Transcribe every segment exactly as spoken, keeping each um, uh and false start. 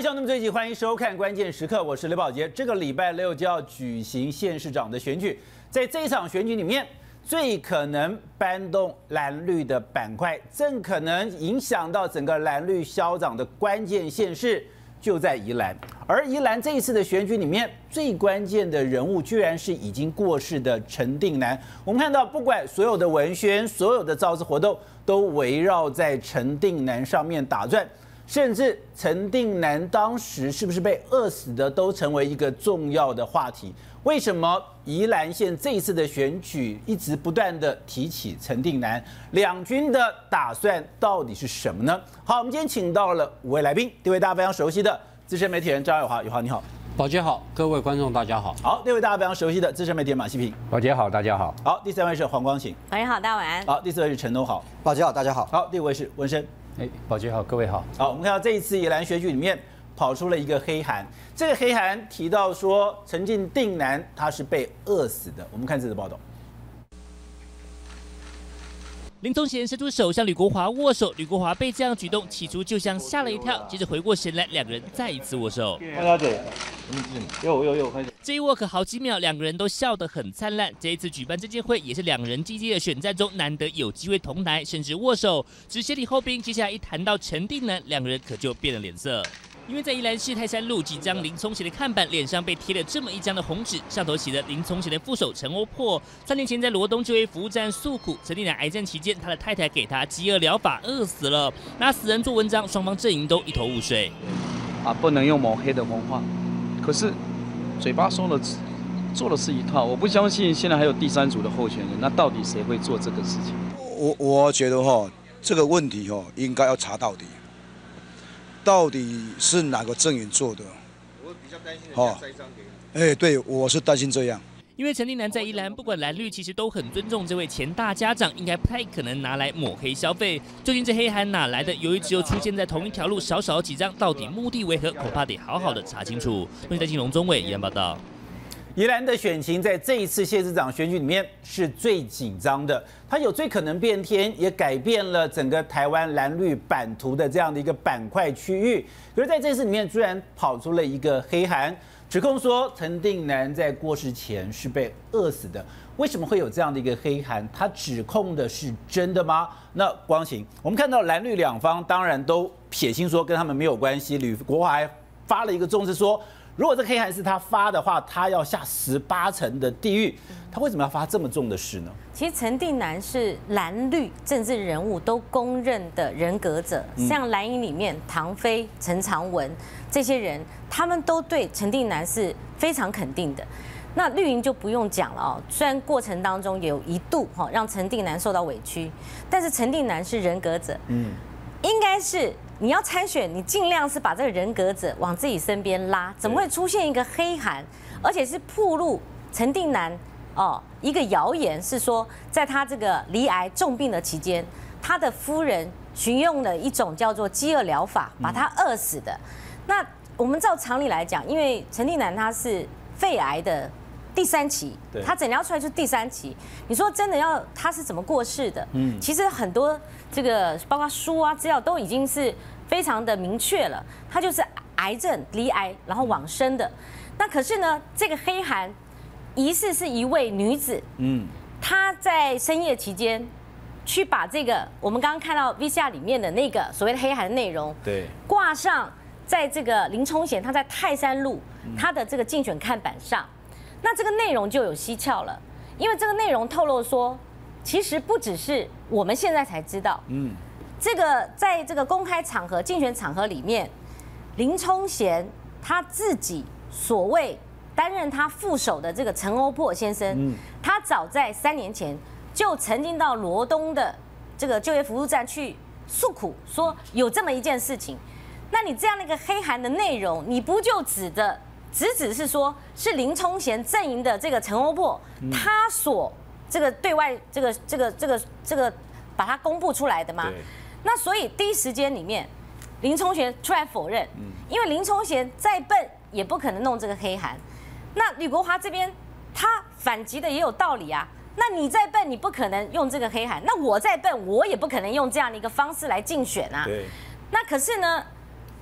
乡那么这一集，欢迎收看《关键时刻》，我是刘宝杰。这个礼拜六就要举行县市长的选举，在这一场选举里面，最可能搬动蓝绿的板块，正可能影响到整个蓝绿消长的关键县市，就在宜兰。而宜兰这一次的选举里面，最关键的人物居然是已经过世的陈定南。我们看到，不管所有的文宣、所有的造势活动，都围绕在陈定南上面打转。甚至陈定南当时是不是被饿死的，都成为一个重要的话题。为什么宜兰县这一次的选举一直不断的提起陈定南？两军的打算到底是什么呢？好，我们今天请到了五位来宾，第一位大家非常熟悉的资深媒体人张友华，友华你好。 宝杰好，各位观众大家好。 好，第二位大家非常熟悉的资深媒体人马西平。 宝杰好，大家好。 好，第三位是黄光芹。 晚上好，大家晚安。 好，第四位是陈东豪。 宝杰好，大家好。 好，第五位是文生。 哎，宝杰好，各位好。 好，我们看到这一次宜兰选举里面跑出了一个黑函，这个黑函提到说陈定南他是被饿死的。我们看这则报道。 林宗贤伸出手向吕国华握手，吕国华被这样举动，起初就像吓了一跳，接着回过神来，两个人再一次握手。 有有有， 这一握可好几秒，两个人都笑得很灿烂。这一次举办这届会，也是两人激烈的选战中难得有机会同台，甚至握手，只先礼后兵。接下来一谈到陈定南，两个人可就变了脸色。因为在宜兰市泰山路几张林聪贤的看板，脸上被贴了这么一张的红纸，上头写着林聪贤的副手陈欧珀三年前在罗东就业服务站诉苦，陈定南癌症期间，他的太太给他饥饿疗法，饿死了，拿死人做文章，双方阵营都一头雾水。 啊，不能用抹黑的文化，可是嘴巴说了，做的是一套。我不相信现在还有第三组的候选人，那到底谁会做这个事情？ 我我觉得哈，这个问题哈，应该要查到底。到底是哪个阵营做的？我比较担心人家栽赃给人。哎，对，我是担心这样。 因为陈定南在宜兰，不管蓝绿，其实都很尊重这位前大家长，应该不太可能拿来抹黑消费。究竟这黑函哪来的？由于只有出现在同一条路，少少几张，到底目的为何？恐怕得好好的查清楚。欢迎在金龙中伟宜兰报道。 宜兰的选情在这一次县市长选举里面是最紧张的，它有最可能变天，也改变了整个台湾蓝绿版图的这样的一个板块区域。可是在这次里面，居然跑出了一个黑函，指控说陈定南在过世前是被饿死的。为什么会有这样的一个黑函？他指控的是真的吗？那光芹，我们看到蓝绿两方当然都撇清说跟他们没有关系。吕国华还发了一个重视说，如果这黑函是他发的话，他要下十八层的地狱。他为什么要发这么重的事呢？ 其实陈定南是蓝绿政治人物都公认的人格者，嗯、像蓝营里面唐飞、陈长文这些人，他们都对陈定南是非常肯定的。那绿营就不用讲了哦，虽然过程当中有一度哈让陈定南受到委屈，但是陈定南是人格者，嗯，应该是。你要参选，你尽量是把这个人格者往自己身边拉，怎么会出现一个黑函，而且是暴露陈定南哦一个谣言，是说在他这个罹癌重病的期间，他的夫人寻用了一种叫做饥饿疗法，把他饿死的。那我们照常理来讲，因为陈定南他是肺癌的第三期，他诊疗出来就是第三期。你说真的要他是怎么过世的？嗯，其实很多这个包括书啊资料都已经是非常的明确了，他就是癌症罹癌然后往生的。那可是呢，这个黑函疑似是一位女子，嗯，她在深夜期间去把这个我们刚刚看到 V C R 里面的那个所谓的黑函的内容，对，挂上在这个林聪贤他在泰山路他的这个竞选看板上。那这个内容就有蹊跷了，因为这个内容透露说，其实不只是我们现在才知道，嗯，这个在这个公开场合、竞选场合里面，林聪贤他自己所谓担任他副手的这个陈欧珀先生，嗯，他早在三年前就曾经到罗东的这个就业服务站去诉苦，说有这么一件事情。那你这样的一个黑函的内容，你不就指的？只只是说，是林聪贤阵营的这个陈欧珀，他所这个对外这个这个这个这个把它公布出来的吗？那所以第一时间里面，林聪贤出来否认，因为林聪贤再笨也不可能弄这个黑函。那吕国华这边他反击的也有道理啊。那你再笨，你不可能用这个黑函；那我再笨，我也不可能用这样的一个方式来竞选啊。对。那可是呢？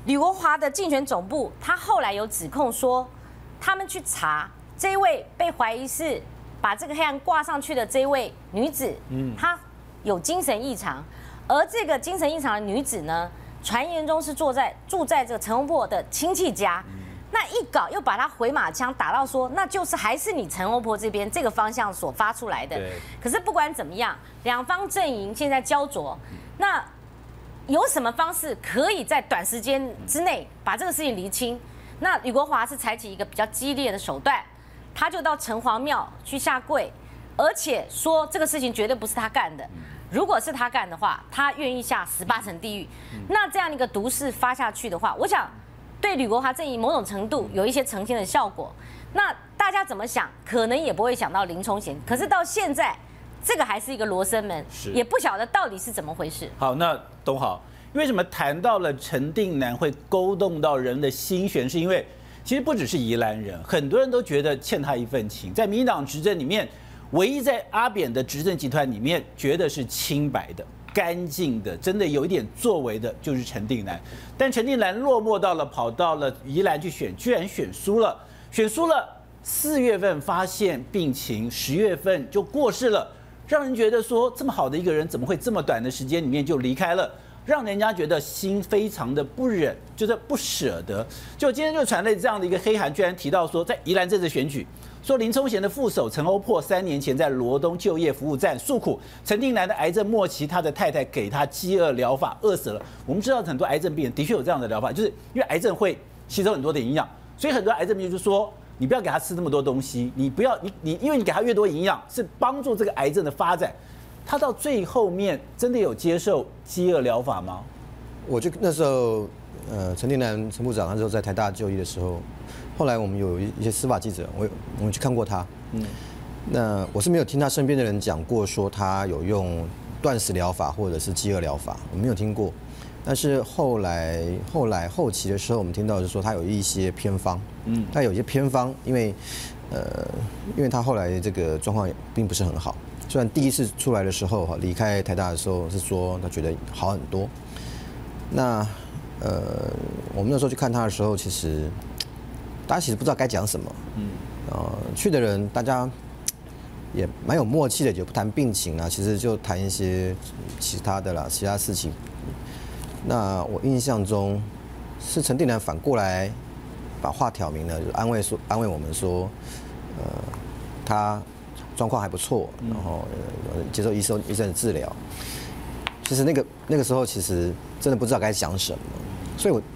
吕国华的竞选总部，他后来有指控说，他们去查这位被怀疑是把这个黑案挂上去的这位女子，嗯，她有精神异常，而这个精神异常的女子呢，传言中是住在住在这个陈欧珀的亲戚家。那一搞又把他回马枪打到说，那就是还是你陈欧珀这边这个方向所发出来的。可是不管怎么样，两方阵营现在焦灼，那有什么方式可以在短时间之内把这个事情厘清？那吕国华是采取一个比较激烈的手段，他就到城隍庙去下跪，而且说这个事情绝对不是他干的。如果是他干的话，他愿意下十八层地狱。那这样一个毒誓发下去的话，我想。对吕国华阵营某种程度有一些澄清的效果，那大家怎么想，可能也不会想到林聪贤。可是到现在，这个还是一个罗生门，也不晓得到底是怎么回事。 好，那东豪，为什么谈到了陈定南会勾动到人的心弦？是因为其实不只是宜兰人，很多人都觉得欠他一份情。在民进党执政里面，唯一在阿扁的执政集团里面觉得是清白的。干净的，真的有一点作为的，就是陈定南。但陈定南落寞到了，跑到了宜兰去选，居然选输了。选输了，四月份发现病情，十月份就过世了，让人觉得说，这么好的一个人，怎么会这么短的时间里面就离开了？让人家觉得心非常的不忍，就是不舍得。就今天就传来这样的一个黑函，居然提到说，在宜兰这次选举。说林聪贤的副手陈欧珀三年前在罗东就业服务站诉苦，陈定南的癌症末期，他的太太给他饥饿疗法，饿死了。我们知道很多癌症病人的确有这样的疗法，就是因为癌症会吸收很多的营养，所以很多癌症病人就说，你不要给他吃那么多东西，你不要你你，因为你给他越多营养，是帮助这个癌症的发展。他到最后面真的有接受饥饿疗法吗？ 我就那时候，呃，陈定南陈部长那时候在台大就医的时候。后来我们有一些司法记者，我我们去看过他，嗯，那我是没有听他身边的人讲过说他有用断食疗法或者是饥饿疗法，我没有听过。但是后来后来后期的时候，我们听到是说他有一些偏方，嗯，他有一些偏方，因为呃，因为他后来这个状况并不是很好。虽然第一次出来的时候哈，离开台大的时候是说他觉得好很多。那呃，我们那时候去看他的时候，其实。大家其实不知道该讲什么，嗯，呃，去的人大家也蛮有默契的，就不谈病情啊，其实就谈一些其他的啦，其他事情。那我印象中是陈定南反过来把话挑明了，就安慰说安慰我们说，呃，他状况还不错，然后、呃、接受医生医生的治疗。其实那个那个时候其实真的不知道该讲什么，所以我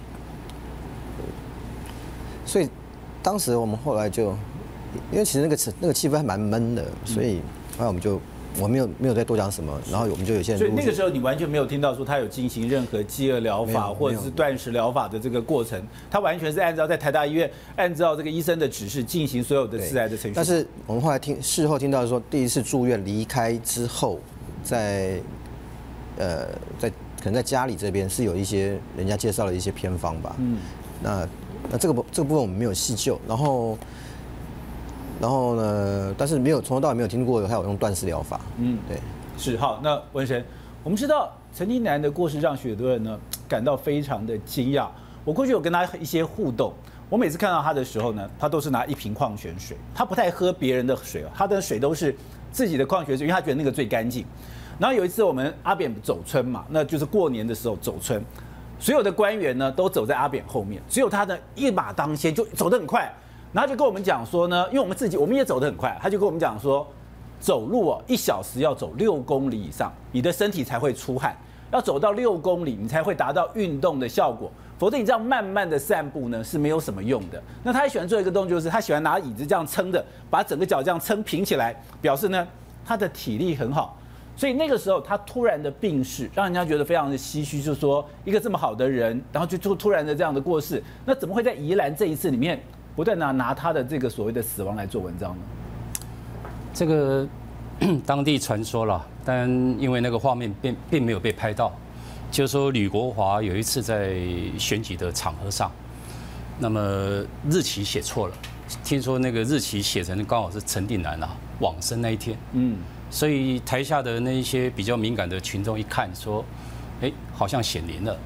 所以。当时我们后来就，因为其实那个那个气氛还蛮闷的，所以后来我们就我没有没有再多讲什么，然后我们就有些人。 所以那个时候你完全没有听到说他有进行任何饥饿疗法或者是断食疗法的这个过程，他完全是按照在台大医院按照这个医生的指示进行所有的治癌的程序。 但是我们后来听事后听到说，第一次住院离开之后，在呃在可能在家里这边是有一些人家介绍了一些偏方吧，嗯，那。那这个这个部分我们没有细究，然后，然后呢，但是没有从头到尾没有听过还有用断食疗法，嗯，对， 是好。那文生，我们知道陈定南的过世让许多人呢感到非常的惊讶。我过去有跟他一些互动，我每次看到他的时候呢，他都是拿一瓶矿泉水，他不太喝别人的水，他的水都是自己的矿泉水，因为他觉得那个最干净。然后有一次我们阿扁走村嘛，那就是过年的时候走村。所有的官员呢都走在阿扁后面，只有他呢一马当先，就走得很快，然后就跟我们讲说呢，因为我们自己我们也走得很快，他就跟我们讲说，走路哦一小时要走六公里以上，你的身体才会出汗，要走到六公里你才会达到运动的效果，否则你这样慢慢的散步呢是没有什么用的。那他还喜欢做一个动作，就是他喜欢拿椅子这样撑的，把整个脚这样撑平起来，表示呢他的体力很好。所以那个时候他突然的病逝，让人家觉得非常的唏嘘，就是说一个这么好的人，然后就突突然的这样的过世，那怎么会在宜兰这一次里面不断拿拿他的这个所谓的死亡来做文章呢？ 这个当地传说了，但因为那个画面并并没有被拍到，就是说吕国华有一次在选举的场合上，那么日期写错了，听说那个日期写成刚好是陈定南啊往生那一天，嗯。所以台下的那一些比较敏感的群众一看说，哎，好像显灵了，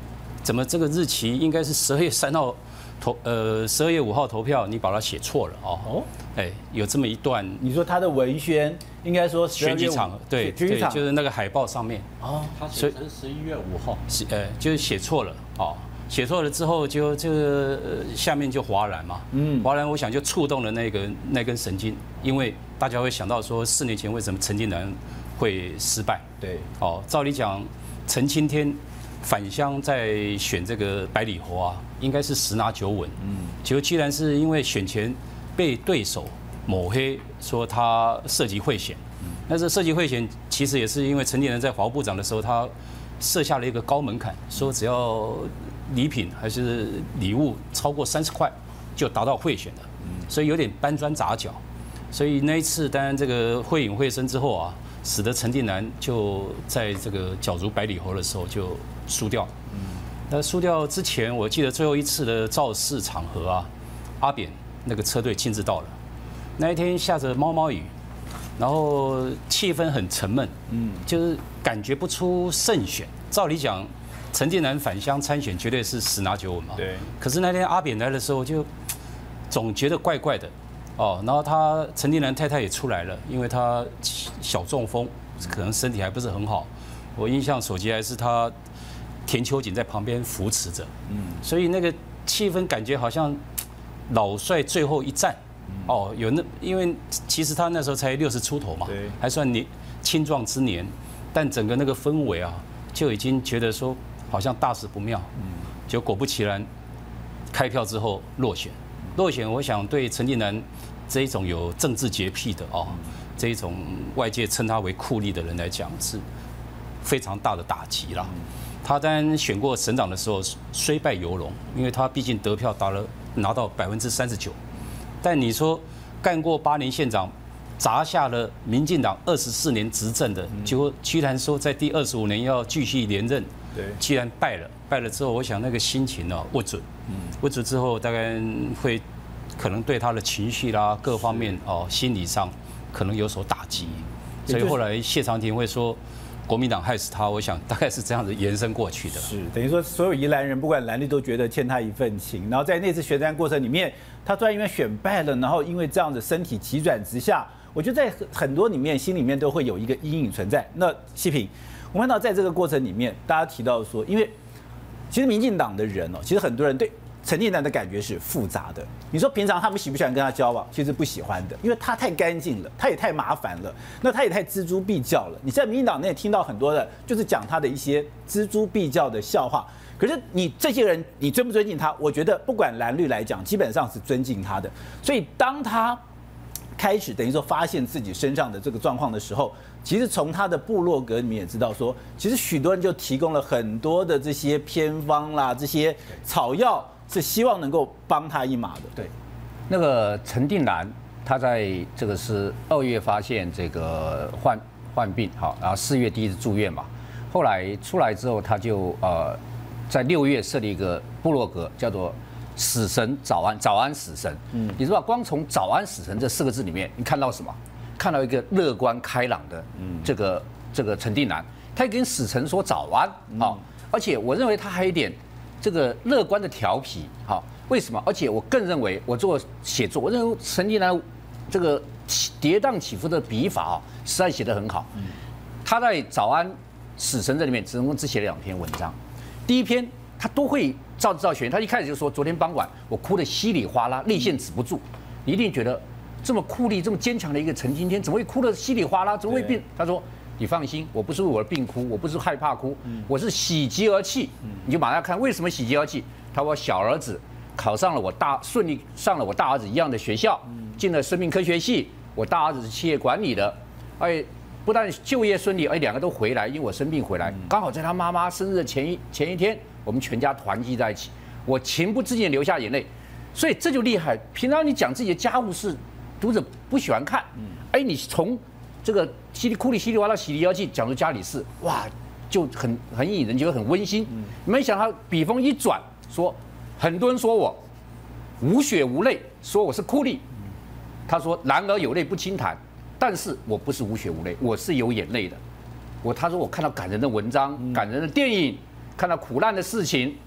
怎么这个日期应该是十二月三号投，呃，十二月五号投票，你把它写错了哦。哦，哎，有这么一段， 你说他的文宣应该说选举场合，对对，就是那个海报上面哦，他写成十一月五号， 是呃，就是写错了哦。写错了之后就，就这个下面就哗然嘛，嗯，哗然，我想就触动了那个那根神经，因为大家会想到说，四年前为什么陈定南会失败？ 对， 哦，照理讲，陈清天返乡在选这个百里侯啊，应该是十拿九稳，嗯，结果居然是因为选前被对手抹黑，说他涉及贿选，嗯，但是涉及贿选其实也是因为陈定南在法务部长的时候，他设下了一个高门槛，说只要礼品还是礼物超过三十块，就达到贿选的，所以有点搬砖砸脚。所以那一次，当然这个会饮会声之后啊，使得陈定南就在这个角逐百里侯的时候就输掉。那输掉之前，我记得最后一次的造势场合啊，阿扁那个车队亲自到了。那一天下着毛毛雨，然后气氛很沉闷，嗯，就是感觉不出胜选。照理讲，陈定南返乡参选绝对是十拿九稳嘛。 对。 可是那天阿扁来的时候，就总觉得怪怪的，哦。然后他陈定南太太也出来了，因为他小中风，可能身体还不是很好。我印象所及还是他田秋瑾在旁边扶持着，嗯。所以那个气氛感觉好像老帅最后一战，哦，有那因为其实他那时候才六十出头嘛， 对， 还算年青壮之年，但整个那个氛围啊，就已经觉得说。好像大事不妙，嗯，就果不其然，开票之后落选，落选，我想对陈定南这一种有政治洁癖的哦，这一种外界称他为酷吏的人来讲，是非常大的打击啦。他当然选过省长的时候虽败犹荣，因为他毕竟得票达了拿到百分之三十九，但你说干过八年县长，砸下了民进党二十四年执政的，结果居然说在第二十五年要继续连任。既然败了，败了之后，我想那个心情呢不准，不准之后大概会可能对他的情绪啦各方面哦心理上可能有所打击，所以后来谢长廷会说国民党害死他，我想大概是这样子延伸过去的。 是等于说所有宜兰人不管蓝绿都觉得欠他一份情，然后在那次选战过程里面，他突然因为选败了，然后因为这样子身体急转直下，我觉得在很多里面心里面都会有一个阴影存在。那细品。我们看到在这个过程里面，大家提到说，因为其实民进党的人哦，其实很多人对陈定南的感觉是复杂的。你说平常他们喜不喜欢跟他交往？其实不喜欢的，因为他太干净了，他也太麻烦了，那他也太锱铢必较了。你在民进党内听到很多的，就是讲他的一些锱铢必较的笑话。可是你这些人，你尊不尊敬他？我觉得不管蓝绿来讲，基本上是尊敬他的。所以当他开始等于说发现自己身上的这个状况的时候，其实从他的部落格里面也知道说，其实许多人就提供了很多的这些偏方啦，这些草药是希望能够帮他一马的。 对，那个陈定南他在这个是二月发现这个患患病，好，然后四月第一次住院嘛，后来出来之后他就呃在六月设立一个部落格，叫做死神早安，早安死神。嗯，你知道光从早安死神这四个字里面，你看到什么？看到一个乐观开朗的这个这个陈定南，他跟死神说早安，好，而且我认为他还有一点这个乐观的调皮，好，为什么？而且我更认为，我做写作，我认为陈定南这个跌宕起伏的笔法啊，实在写得很好。他在早安死神这里面，只能只写了两篇文章，第一篇他都会照照选，他一开始就说，昨天傍晚我哭得稀里哗啦，泪腺止不住，你一定觉得。这么酷吏、这么坚强的一个陈今天，怎么会哭得稀里哗啦？怎么会病？他说：“你放心，我不是为我的病哭，我不是害怕哭，我是喜极而泣。”你就马上看为什么喜极而泣？他说：“小儿子考上了我大顺利上了我大儿子一样的学校，进了生命科学系。我大儿子是企业管理的，而不但就业顺利，而两个都回来，因为我生病回来，刚好在他妈妈生日的前一前一天，我们全家团聚在一起，我情不自禁流下眼泪。所以这就厉害。平常你讲自己的家务事。”读者不喜欢看，哎，你从这个稀里哭里稀里哗啦、喜里妖气讲出家里事，哇，就很很引人，觉得很温馨。没想到笔锋一转，说很多人说我无血无泪，说我是哭吏。他说然而有泪不轻弹，但是我不是无血无泪，我是有眼泪的。我他说我看到感人的文章、感人的电影，看到苦难的事情，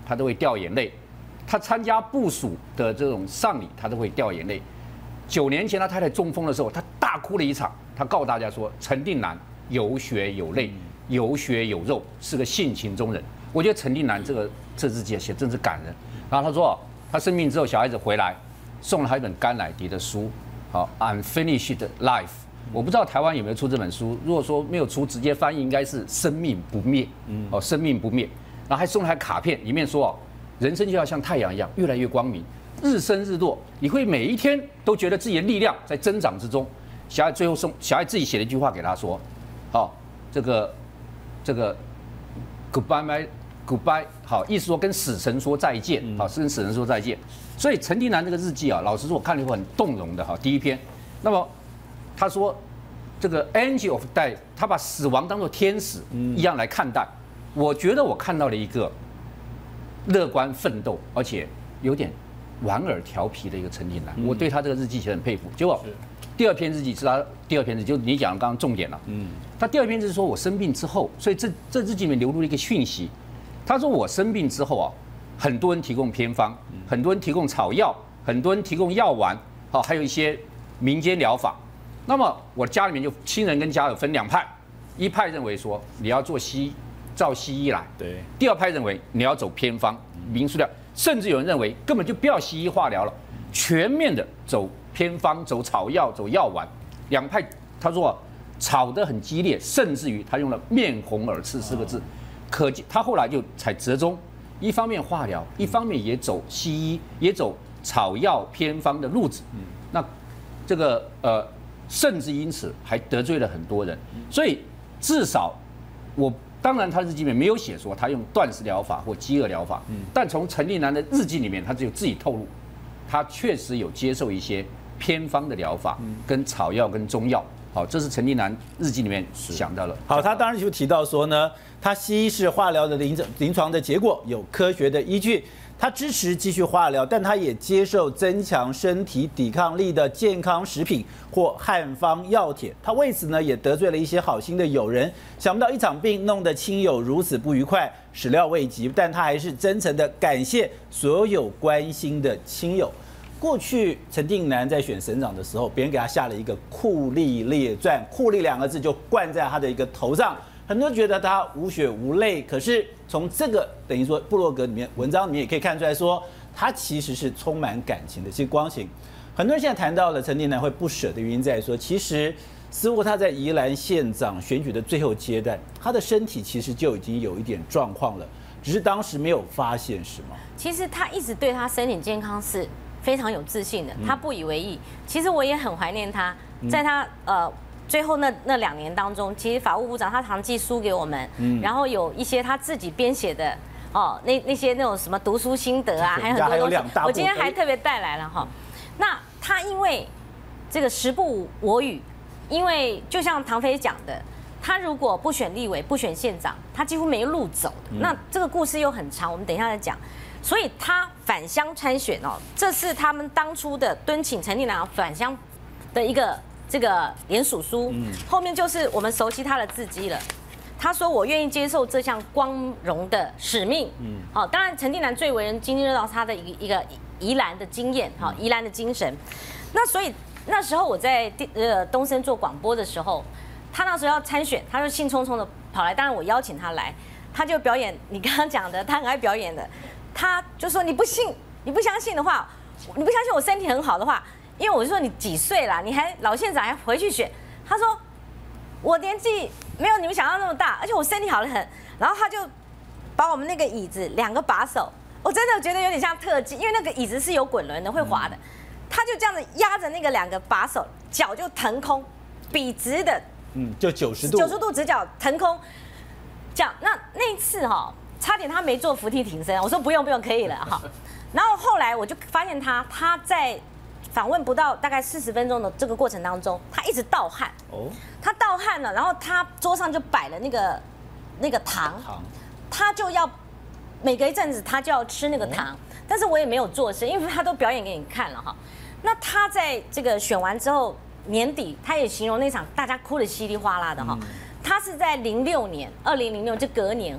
他都会掉眼泪；他参加部属的这种丧礼，他都会掉眼泪。九年前他太太中风的时候，他大哭了一场。他告诉大家说，陈定南有血有泪，有血有肉，是个性情中人。我觉得陈定南这个这日记写真是感人。然后他说，他生病之后，小孩子回来，送了他一本甘乃迪的书，好《Unfinished Life》。我不知道台湾有没有出这本书。如果说没有出，直接翻译应该是“生命不灭”。哦，生命不灭。然后还送了他卡片，里面说哦，人生就要像太阳一样，越来越光明，日升日落，你会每一天都觉得自己的力量在增长之中。小孩最后送小孩自己写了一句话给他说：“好，这个这个 goodbye my goodbye， 好，意思说跟死神说再见，好，是跟死神说再见。”所以陈定南这个日记啊，老实说我看了以后很动容的哈。第一篇，那么他说这个 angel of death， 他把死亡当作天使一样来看待。我觉得我看到了一个乐观奋斗，而且有点莞尔调皮的一个陈定南。我对他这个日记写得很佩服。结果第二篇日记是他第二篇日记，就你讲的刚刚重点了。嗯，他第二篇是说我生病之后，所以这这日记里面流露了一个讯息。他说我生病之后啊，很多人提供偏方，很多人提供草药，很多人提供药丸，好，还有一些民间疗法。那么我家里面就亲人跟家友分两派，一派认为说你要做西照西医来，对；第二派认为你要走偏方民俗疗，甚至有人认为根本就不要西医化疗了，全面的走偏方、走草药、走药丸。两派他说吵得很激烈，甚至于他用了面红耳赤四个字。可见他后来就才折中，一方面化疗，一方面也走西医，也走草药偏方的路子。那这个呃。甚至因此还得罪了很多人，所以至少我当然他日记里面没有写说他用断食疗法或饥饿疗法，但从陈定南的日记里面，他只有自己透露，他确实有接受一些偏方的疗法，跟草药跟中药。好，这是陈定南日记里面想到了。 好，他当然就提到说呢，他西医式化疗的临临床的结果有科学的依据。他支持继续化疗，但他也接受增强身体抵抗力的健康食品或汉方药帖。他为此呢也得罪了一些好心的友人，想不到一场病弄得亲友如此不愉快，始料未及。但他还是真诚的感谢所有关心的亲友。过去陈定南在选省长的时候，别人给他下了一个酷吏列传，酷吏两个字就冠在他的一个头上。很多人觉得他无血无泪，可是从这个等于说部落格里面文章里面也可以看出来说，他其实是充满感情的。其实光行，很多人现在谈到了陈定南会不舍的原因在于说，其实似乎他在宜兰县长选举的最后阶段，他的身体其实就已经有一点状况了，只是当时没有发现，是吗？ 其实他一直对他身体健康是非常有自信的，他不以为意。其实我也很怀念他，在他呃。最后那那两年当中，其实法务部长他常寄书给我们，嗯、然后有一些他自己编写的哦，那那些那种什么读书心得啊，还有很多东西。我今天还特别带来了哈。那他因为这个时不我与，因为就像唐飞讲的，他如果不选立委、不选县长，他几乎没路走的。嗯、那这个故事又很长，我们等一下再讲。所以他返乡参选哦，这是他们当初的敦请陈定南返乡的一个。这个联署书后面就是我们熟悉他的字迹了。他说：“我愿意接受这项光荣的使命。”嗯，好，当然陈定南最为人津津乐道他的一一个宜兰的经验，好，宜兰的精神。那所以那时候我在呃东森做广播的时候，他那时候要参选，他就兴冲冲的跑来，当然我邀请他来，他就表演你刚刚讲的，他很爱表演的，他就说：“你不信，你不相信的话，你不相信我身体很好的话。”因为我就说你几岁啦，你还老县长还回去选？他说我年纪没有你们想象那么大，而且我身体好得很。然后他就把我们那个椅子两个把手，我真的觉得有点像特技，因为那个椅子是有滚轮的，会滑的。他就这样子压着那个两个把手，脚就腾空，笔直的， 嗯，就九十度， 九十度直角腾空。这样，那那一次哈，差点他没做伏地挺身，我说不用不用，可以了哈。然后后来我就发现他他在。访问不到大概四十分钟的这个过程当中，他一直盗汗。哦，他盗汗了，然后他桌上就摆了那个那个糖，他就要每隔一阵子他就要吃那个糖，但是我也没有做事，因为他都表演给你看了哈。那他在这个选完之后年底，他也形容那场大家哭得稀里哗啦的哈。他是在零六年，二零零六就隔年哈，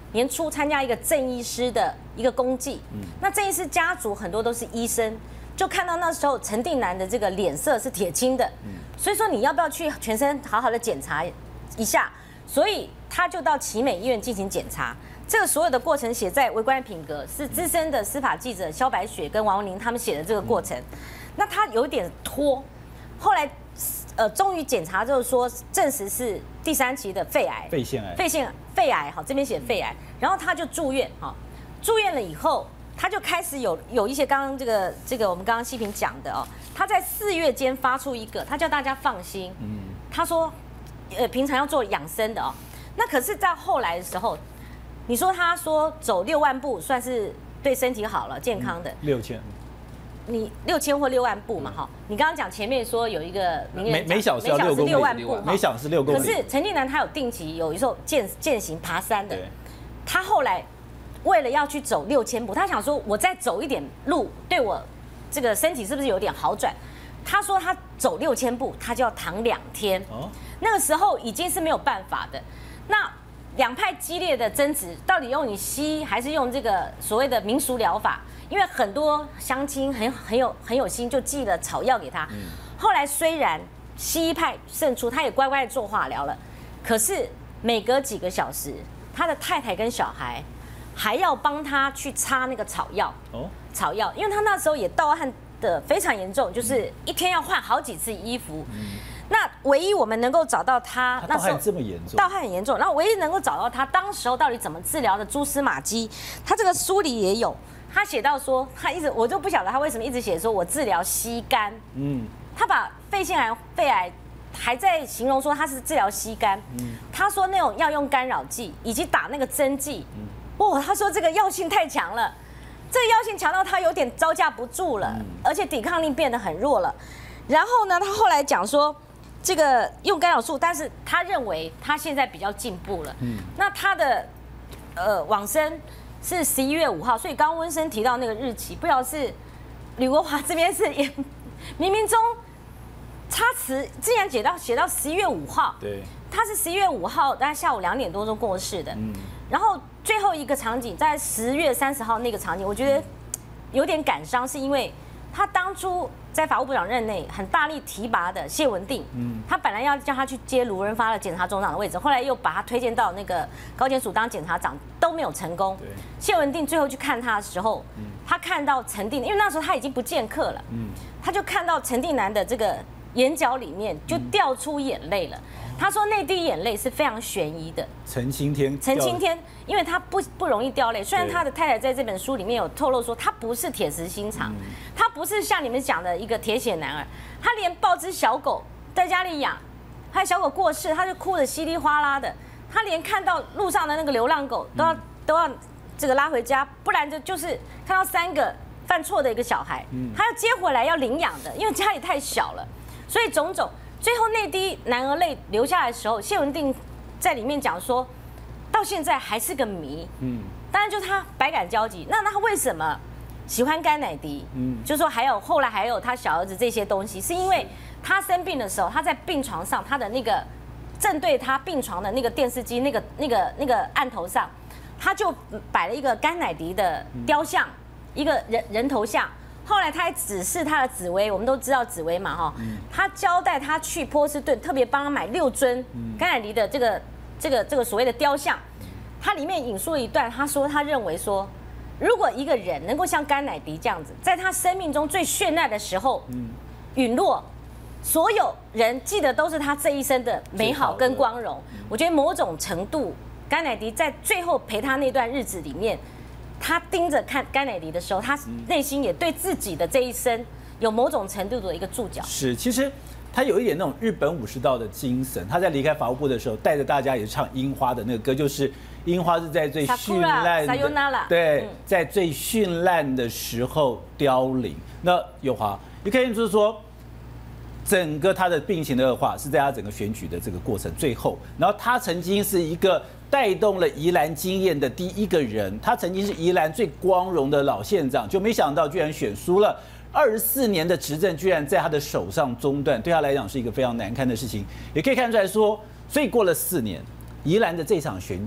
年初参加一个郑医师的一个公祭，嗯，那郑医师家族很多都是医生，就看到那时候陈定南的这个脸色是铁青的，嗯，所以说你要不要去全身好好的检查一下？所以他就到奇美医院进行检查。这个所有的过程写在《微观品格》，是资深的司法记者萧白雪跟王文玲他们写的这个过程。那他有点拖，后来呃终于检查之后说证实是第三期的肺癌， 肺腺癌， 肺腺肺癌，好，这边写肺癌，然后他就住院，哈，住院了以后，他就开始有有一些刚刚这个这个我们刚刚西平讲的哦，他在四月间发出一个，他叫大家放心，嗯，他说，呃，平常要做养生的哦，那可是在后来的时候。你说他说走六万步算是对身体好了，健康的六千， 你六千或六万步嘛哈？你刚刚讲前面说有一个名人每每小时要六公里， 六万步， 每小时六公里。 可是陈定南他有定期有一时候健健行爬山的，他后来为了要去走六千步，他想说我再走一点路，对我这个身体是不是有点好转？他说他走六千步，他就要躺两天。哦，那个时候已经是没有办法的。那两派激烈的争执，到底用你西医还是用这个所谓的民俗疗法？因为很多乡亲很很有很有心，就寄了草药给他。嗯、后来虽然西医派胜出，他也乖乖的做化疗了，可是每隔几个小时，他的太太跟小孩还要帮他去擦那个草药。哦，草药，因为他那时候也盗汗的非常严重，就是一天要换好几次衣服。嗯，那唯一我们能够找到他， 那时候这么严重， 盗汗很严重。然后唯一能够找到他当时候到底怎么治疗的蛛丝马迹，他这个书里也有，他写到说，他一直我就不晓得他为什么一直写说我治疗吸肝，嗯，他把肺腺癌、肺癌还在形容说他是治疗吸肝，嗯，他说那种要用干扰剂以及打那个针剂，嗯，哇，他说这个药性太强了，这个药性强到他有点招架不住了，而且抵抗力变得很弱了。然后呢，他后来讲说。这个用干扰素，但是他认为他现在比较进步了。嗯，那他的呃往生是十一月五号，所以刚刚温生提到那个日期，不晓得是吕国华这边是也冥冥中差词，竟然写到写到十一月五号。 对， 他是十一月五号，大概下午两点多钟过世的。嗯，然后最后一个场景在十月三十号那个场景，我觉得有点感伤，是因为他当初。在法务部长任内很大力提拔的谢文定，嗯，他本来要叫他去接卢仁发的检察总长的位置，后来又把他推荐到那个高检署当检察长，都没有成功。谢文定最后去看他的时候，嗯，他看到陈定，因为那时候他已经不见客了，嗯，他就看到陈定南的这个眼角里面就掉出眼泪了。嗯、他说那滴眼泪是非常悬疑的。 陈青天， 陈青天，因为他不不容易掉泪。虽然他的太太在这本书里面有透露说，他不是铁石心肠，嗯、他不是像你们讲的一个铁血男儿，他连抱只小狗在家里养，还有小狗过世，他就哭得稀里哗啦的。他连看到路上的那个流浪狗都要、嗯、都要这个拉回家，不然就就是看到三个犯错的一个小孩，嗯、他要接回来要领养的，因为家里太小了，所以种种。最后那滴男儿泪流下来的时候，谢文定在里面讲说，到现在还是个谜。嗯，当然就他百感交集。那他为什么喜欢甘乃迪？嗯，就说还有后来还有他小儿子这些东西，是因为他生病的时候，他在病床上，他的那个正对他病床的那个电视机那个那个那个案头上，他就摆了一个甘乃迪的雕像，一个人人头像。后来他还指示他的紫薇，我们都知道紫薇嘛哈，他交代他去波士顿，特别帮他买六尊甘乃迪的这个这个这个所谓的雕像。他里面引述了一段，他说他认为说，如果一个人能够像甘乃迪这样子，在他生命中最绚烂的时候陨落，所有人记得都是他这一生的美好跟光荣。我觉得某种程度，甘乃迪在最后陪他那段日子里面。他盯着看甘乃迪的时候，他内心也对自己的这一生有某种程度的一个注脚。 是，其实他有一点那种日本武士道的精神。他在离开法务部的时候，带着大家也唱樱花的那个歌，就是樱花是在最绚烂的，对，在最绚烂的时候凋零。那友华，你可以就是说，整个他的病情的恶化是在他整个选举的这个过程最后，然后他曾经是一个。带动了宜兰经验的第一个人，他曾经是宜兰最光荣的老县长，就没想到居然选输了。二十四年的执政居然在他的手上中断，对他来讲是一个非常难堪的事情。也可以看出来说，所以过了四年，宜兰的这场选举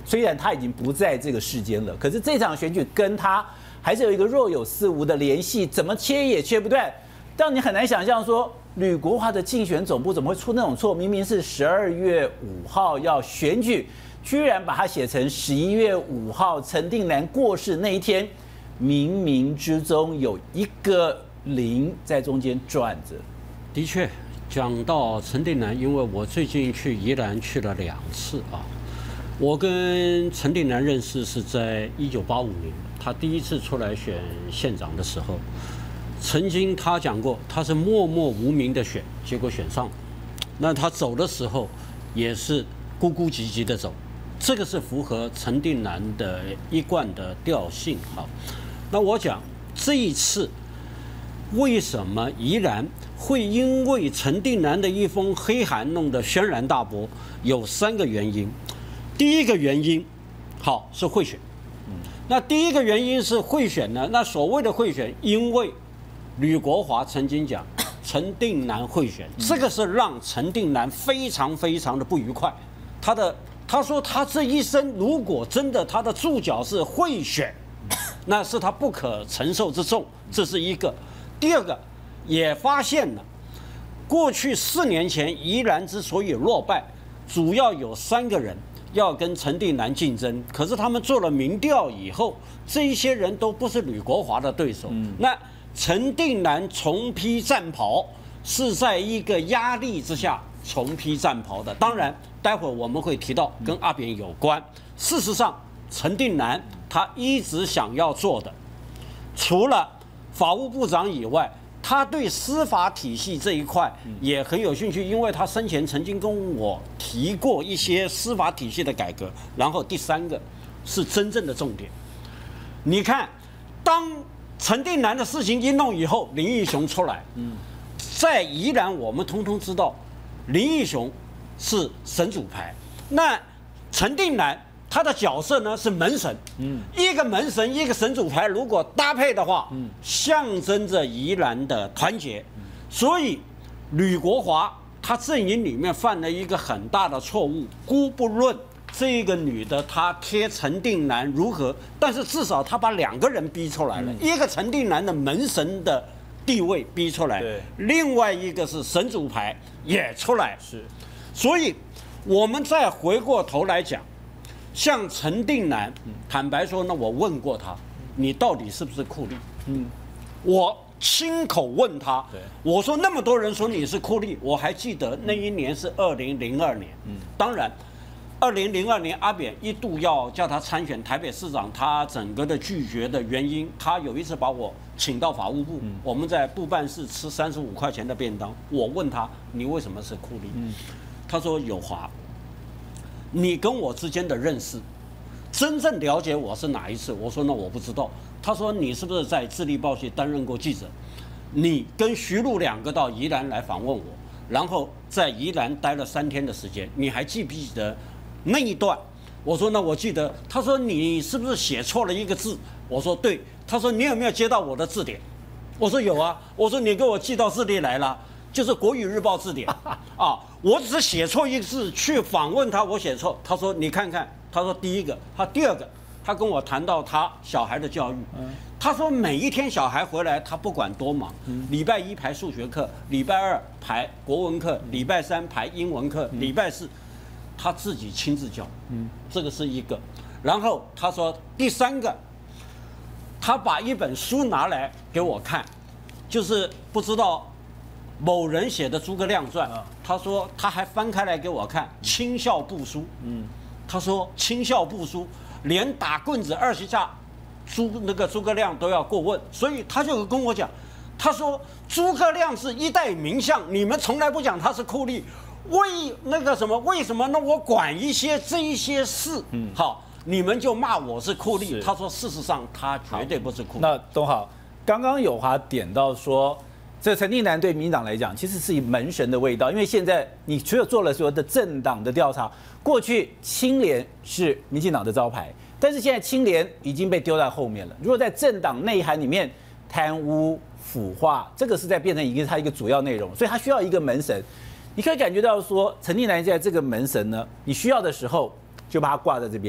虽然他已经不在这个世间了，可是这场选举跟他还是有一个若有似无的联系，怎么切也切不断。让你很难想象说，吕国华的竞选总部怎么会出那种错？明明是十二月五号要选举，居然把它写成十一月五号陈定南过世那一天，冥冥之中有一个零在中间转着。 的确，讲到陈定南，因为我最近去宜兰去了两次啊，我跟陈定南认识是在一九八五年，他第一次出来选县长的时候。曾经他讲过，他是默默无名的选，结果选上。那他走的时候，也是咕咕唧唧的走，这个是符合陈定南的一贯的调性。好，那我讲这一次为什么宜兰会因为陈定南的一封黑函弄得轩然大波？有三个原因。第一个原因，好是贿选。那第一个原因是贿选呢？那所谓的贿选，因为吕国华曾经讲陈定南贿选，这个是让陈定南非常非常的不愉快。他的他说他这一生如果真的他的注脚是贿选，那是他不可承受之重，这是一个。第二个也发现了，过去四年前宜兰之所以落败，主要有三个人要跟陈定南竞争，可是他们做了民调以后，这一些人都不是吕国华的对手。那陈定南重披战袍，是在一个压力之下重披战袍的。当然，待会儿我们会提到跟阿扁有关。事实上，陈定南他一直想要做的，除了法务部长以外，他对司法体系这一块也很有兴趣，因为他生前曾经跟我提过一些司法体系的改革。然后第三个是真正的重点，你看，当陈定南的事情一弄以后，林义雄出来。嗯，在宜兰我们通通知道，林义雄是神主牌。那陈定南他的角色呢是门神。嗯，一个门神，一个神主牌，如果搭配的话，嗯，象征着宜兰的团结。所以吕国华他阵营里面犯了一个很大的错误，姑不论这个女的她贴陈定南如何，但是至少她把两个人逼出来了，一个陈定南的门神的地位逼出来，另外一个是神主牌也出来。是，所以我们再回过头来讲，像陈定南，坦白说呢，我问过他，你到底是不是酷吏？嗯，我亲口问他，我说那么多人说你是酷吏，我还记得那一年是二零零二年，嗯，当然。二零零二年，阿扁一度要叫他参选台北市长，他整个的拒绝的原因，他有一次把我请到法务部，嗯、我们在部办室吃三十五块钱的便当。我问他，你为什么是酷吏？嗯、他说友华，你跟我之间的认识，真正了解我是哪一次？我说那我不知道。他说你是不是在《自力报》系担任过记者？你跟徐璐两个到宜兰来访问我，然后在宜兰待了三天的时间，你还记不记得？那一段，我说那我记得。他说你是不是写错了一个字？我说对。他说你有没有接到我的字典？我说有啊。我说你给我寄到字典来了，就是国语日报字典啊。我只是写错一个字，去访问他，我写错。他说你看看。他说第一个，他第二个，他跟我谈到他小孩的教育。他说每一天小孩回来，他不管多忙，礼拜一排数学课，礼拜二排国文课，礼拜三排英文课，礼拜四。他自己亲自教，嗯，这个是一个。然后他说第三个，他把一本书拿来给我看，就是不知道某人写的《诸葛亮传》。他说他还翻开来给我看《亲校部书》。嗯，他说《亲校部书》连打棍子二十下，诸那个诸葛亮都要过问，所以他就跟我讲，他说诸葛亮是一代名相，你们从来不讲他是酷吏。为那个什么？为什么呢？我管一些这一些事，嗯，好，你们就骂我是酷吏。他说，事实上他绝对不是酷吏。 那东豪，刚刚友华点到说，这陈定南对民进党来讲，其实是以门神的味道，因为现在你除了做了所有的政党的调查，过去清廉是民进党的招牌，但是现在清廉已经被丢在后面了。如果在政党内涵里面，贪污腐化，这个是在变成一个它一个主要内容，所以它需要一个门神。你可以感觉到说，陈定南现在这个门神呢，你需要的时候就把它挂在这边，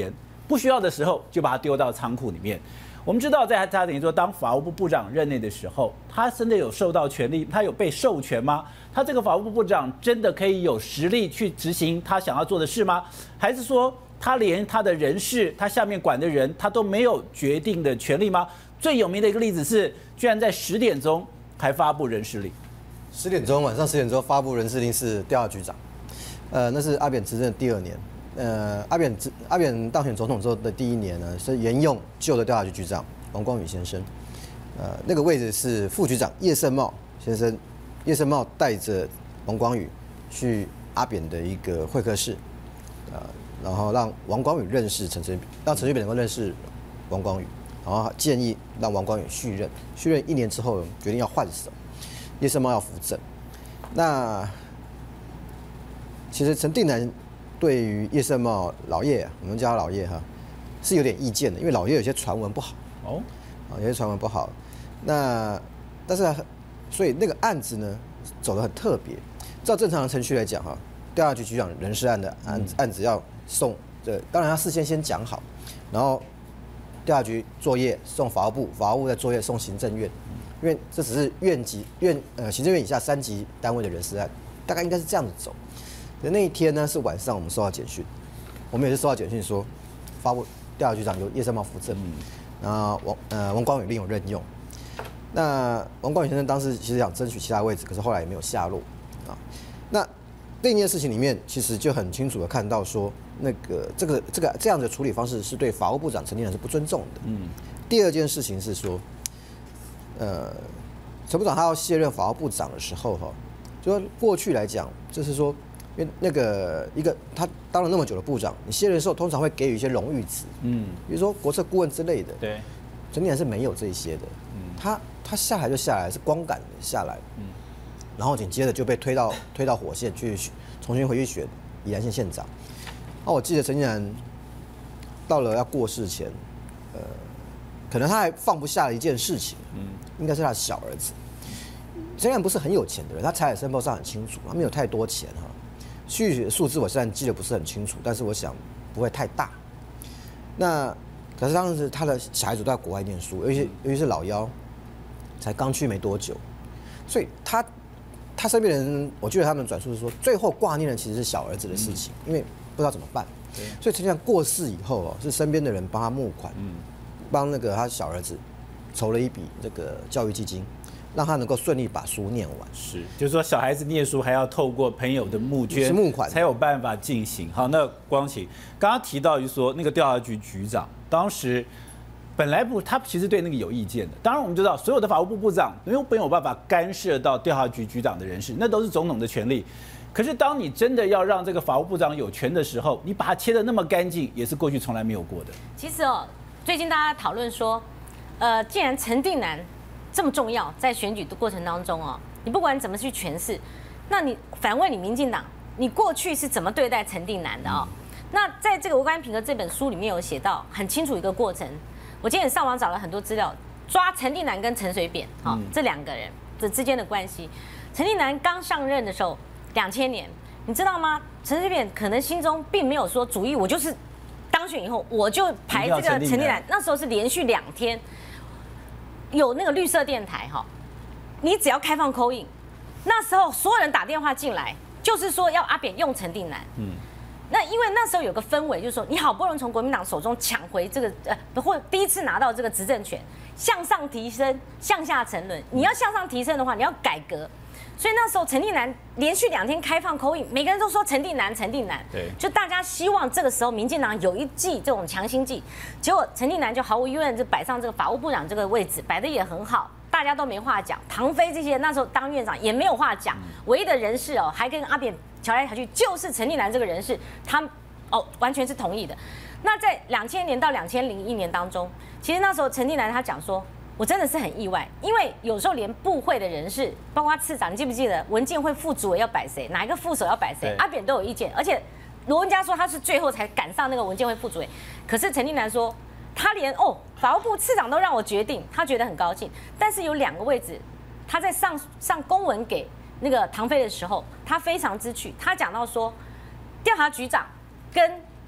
不需要的时候就把它丢到仓库里面。我们知道，在他等于说当法务部部长任内的时候，他真的有受到权力，他有被授权吗？他这个法务部部长真的可以有实力去执行他想要做的事吗？还是说他连他的人事，他下面管的人，他都没有决定的权利吗？最有名的一个例子是，居然在十点钟还发布人事令。 十点钟晚上十点钟发布人事令是调查局长，呃，那是阿扁执政的第二年。呃，阿扁执阿扁当选总统之后的第一年呢，是沿用旧的调查局局长王光宇先生，呃，那个位置是副局长叶盛茂先生，叶盛茂带着王光宇去阿扁的一个会客室，呃，然后让王光宇认识陈水扁，让陈水扁能够认识王光宇，然后建议让王光宇续任，续任一年之后决定要换手，叶盛茂要扶正。那其实陈定南对于叶盛茂老叶啊，我们叫他老叶哈，是有点意见的，因为老叶有些传闻不好哦，啊，有些传闻不好。那但是所以那个案子呢走得很特别，照正常的程序来讲哈，调查局局长人事案的案案子要送，这当然要事先先讲好，然后调查局作业送法务部，法务部的作业送行政院，因为这只是院级院呃行政院以下三级单位的人事案，大概应该是这样子走。那一天呢是晚上，我们收到简讯，我们也是收到简讯说，发布调查局长由叶盛茂扶正，然后王呃王光宇另有任用。那王光宇先生当时其实想争取其他位置，可是后来也没有下落啊。那另一件事情里面，其实就很清楚的看到说，那个这个这个这样的处理方式是对法务部长陈定南是不尊重的。嗯。第二件事情是说，呃，陈部长他要卸任法务部长的时候哈，就说过去来讲，就是说。因为那个一个他当了那么久的部长，你卸任的时候通常会给予一些荣誉值，嗯，比如说国策顾问之类的。对，陈定南是没有这些的，嗯，他他下来就下来，是光杆下来，嗯，然后紧接着就被推到推到火线去重新回去选宜兰县县长。那我记得陈定南到了要过世前，呃，可能他还放不下的一件事情，嗯，应该是他的小儿子。陈定南不是很有钱的人，他财产申报上很清楚，他没有太多钱哈。具体的数字我虽然记得不是很清楚，但是我想不会太大。那可是当时他的小孩子都在国外念书，尤其尤其是老幺，才刚去没多久，所以他他身边的人，我记得他们转述是说，最后挂念的其实是小儿子的事情，因为不知道怎么办。所以陈定南过世以后哦，是身边的人帮他募款，帮那个他小儿子筹了一笔这个教育基金。让他能够顺利把书念完， 是，就是说小孩子念书还要透过朋友的募捐、 募款才有办法进行。好，那光启刚刚提到，就是说那个调查局局长当时本来不，他其实对那个有意见的。当然我们知道，所有的法务部部长没有没有办法干涉到调查局局长的人事，那都是总统的权利。可是当你真的要让这个法务部长有权的时候，你把它切得那么干净，也是过去从来没有过的。 其实哦，最近大家讨论说，呃，既然陈定南这么重要，在选举的过程当中哦，你不管怎么去诠释，那你反问你民进党，你过去是怎么对待陈定南的哦？那在这个《无关品格》这本书里面有写到很清楚一个过程。我今天上网找了很多资料，抓陈定南跟陈水扁啊、哦、这两个人的之间的关系。陈定南刚上任的时候，两千年，你知道吗？陈水扁可能心中并没有说主意，我就是当选以后我就排这个陈定南。那时候是连续两天。有那个绿色电台哈，你只要开放 call in， 那时候所有人打电话进来，就是说要阿扁用陈定南。嗯，那因为那时候有个氛围，就是说你好不容易从国民党手中抢回这个呃，或第一次拿到这个执政权，向上提升，向下沉沦。你要向上提升的话，你要改革。所以那时候陈定南连续两天开放 call in， 每个人都说陈定南，陈定南。对，就大家希望这个时候民进党有一剂这种强心剂，结果陈定南就毫无疑问就摆上这个法务部长这个位置，摆得也很好，大家都没话讲。唐飞这些那时候当院长也没有话讲，唯一的人事哦，还跟阿扁瞧来瞧去，就是陈定南这个人事，他哦完全是同意的。那在两千年到两千零一年当中，其实那时候陈定南他讲说。我真的是很意外，因为有时候连部会的人事，包括次长，你记不记得文建会副主委要摆谁，哪一个副手要摆谁，阿扁都有意见。而且罗文嘉说他是最后才赶上那个文建会副主委，可是陈定南说他连哦法务部次长都让我决定，他觉得很高兴。但是有两个位置，他在上上公文给那个唐飞的时候，他非常之趣，他讲到说调查局长跟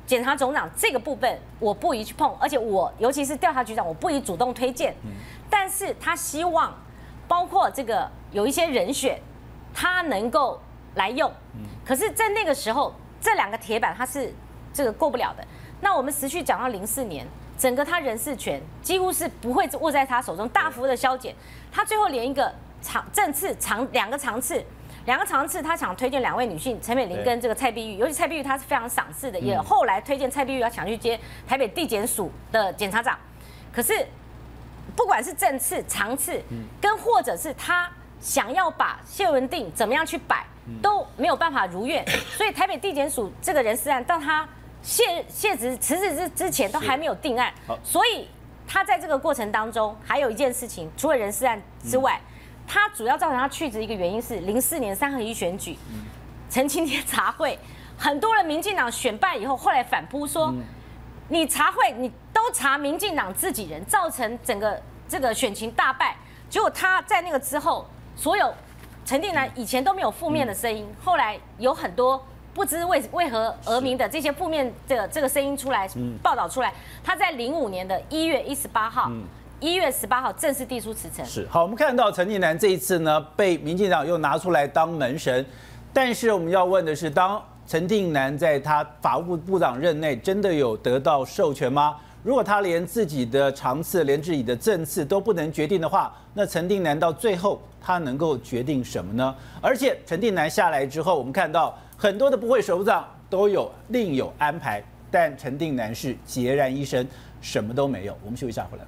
检察总长这个部分我不宜去碰，而且我尤其是调查局长，我不宜主动推荐。但是他希望，包括这个有一些人选，他能够来用。可是，在那个时候，这两个铁板他是这个过不了的。那我们持续讲到零四年，整个他人事权几乎是不会握在他手中，大幅的削减。他最后连一个长正次长两个长次。两个长次，他想推荐两位女性，陈美玲跟这个蔡碧玉，尤其蔡碧玉她是非常赏识的，也后来推荐蔡碧玉要想去接台北地检署的检察长。可是不管是正次、长次，跟或者是他想要把谢文定怎么样去摆，都没有办法如愿。所以台北地检署这个人事案到他卸卸职辞职之之前都还没有定案，所以他在这个过程当中还有一件事情，除了人事案之外。他主要造成他去职一个原因是零四年三合一选举，陈清天茶会，很多人民进党选败以后，后来反扑说，你茶会你都查民进党自己人，造成整个这个选情大败。结果他在那个之后，所有陈定南以前都没有负面的声音，后来有很多不知为为何而鸣的这些负面的这个声音出来报道出来。他在零五年的一月一十八号。一月十八号正式递出辞呈。 是好，我们看到陈定南这一次呢，被民进党又拿出来当门神，但是我们要问的是，当陈定南在他法务部部长任内，真的有得到授权吗？如果他连自己的长次，连自己的正次都不能决定的话，那陈定南到最后他能够决定什么呢？而且陈定南下来之后，我们看到很多的部会首长都有另有安排，但陈定南是孑然一身，什么都没有。我们休息一下，回来。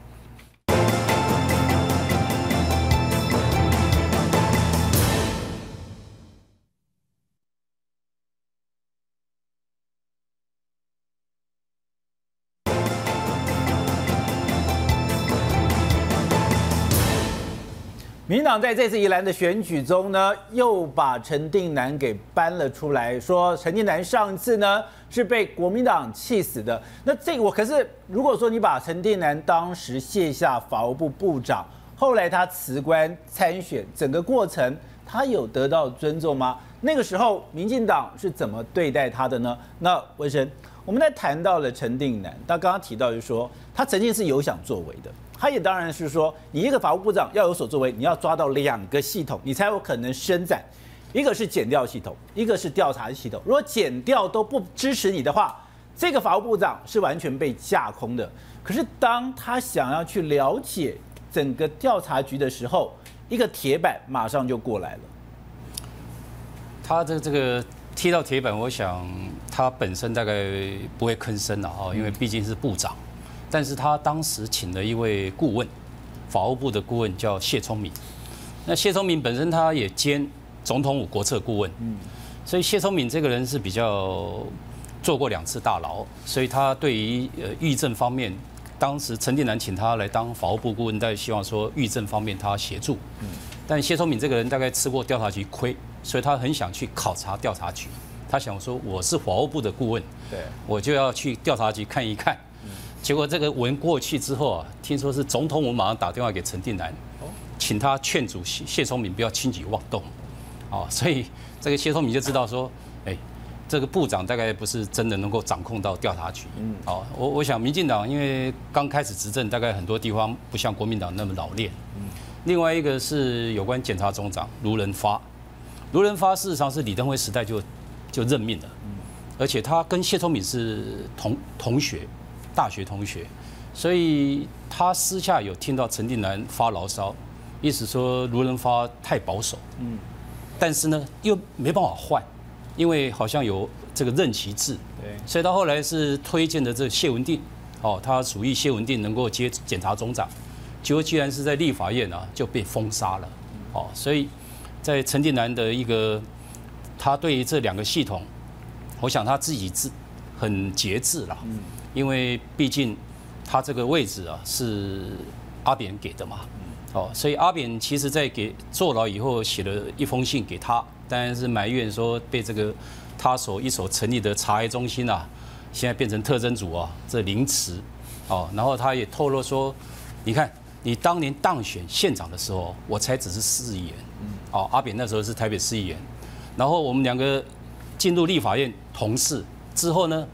民进党在这次宜兰的选举中呢，又把陈定南给搬了出来，说陈定南上次呢是被国民党气死的。那这个我可是，如果说你把陈定南当时卸下法务部部长，后来他辞官参选，整个过程他有得到尊重吗？那个时候民进党是怎么对待他的呢？那文生，我们在谈到了陈定南，他刚刚提到就是说，他曾经是有想作为的。他也当然是说，你一个法务部长要有所作为，你要抓到两个系统，你才有可能伸展。一个是检调系统，一个是调查系统。如果检调都不支持你的话，这个法务部长是完全被架空的。可是当他想要去了解整个调查局的时候，一个铁板马上就过来了。 他的这个踢到铁板，我想他本身大概不会吭声了哈，因为毕竟是部长。但是他当时请了一位顾问，法务部的顾问叫谢聪明。那谢聪明本身他也兼总统府国策顾问，嗯，所以谢聪明这个人是比较做过两次大牢，所以他对于呃狱政方面，当时陈定南请他来当法务部顾问，但希望说狱政方面他协助。嗯，但谢聪明这个人大概吃过调查局亏，所以他很想去考察调查局。他想说我是法务部的顾问，对，我就要去调查局看一看。结果这个文过去之后啊，听说是总统府马上打电话给陈定南，请他劝阻谢谢聪明不要轻举妄动，哦，所以这个谢聪明就知道说，哎，这个部长大概不是真的能够掌控到调查局，嗯，哦，我我想民进党因为刚开始执政，大概很多地方不像国民党那么老练，嗯，另外一个是有关检察总长卢仁发，卢仁发事实上是李登辉时代就就任命了，嗯，而且他跟谢聪明是同同学。大学同学，所以他私下有听到陈定南发牢骚，意思说卢仁发太保守，嗯，但是呢又没办法换，因为好像有这个任期制，对，所以他后来是推荐的这谢文定，哦，他属意谢文定能够接检察总长，结果居然是在立法院啊就被封杀了，哦，所以在陈定南的一个他对于这两个系统，我想他自己自很节制啦。嗯，因为毕竟他这个位置啊是阿扁给的嘛，哦，所以阿扁其实在给坐牢以后写了一封信给他，当然是埋怨说被这个他所一手成立的查癌中心啊，现在变成特侦组啊，这凌迟，哦，然后他也透露说，你看你当年当选县长的时候，我才只是市议员，哦，阿扁那时候是台北市议员，然后我们两个进入立法院同事之后呢。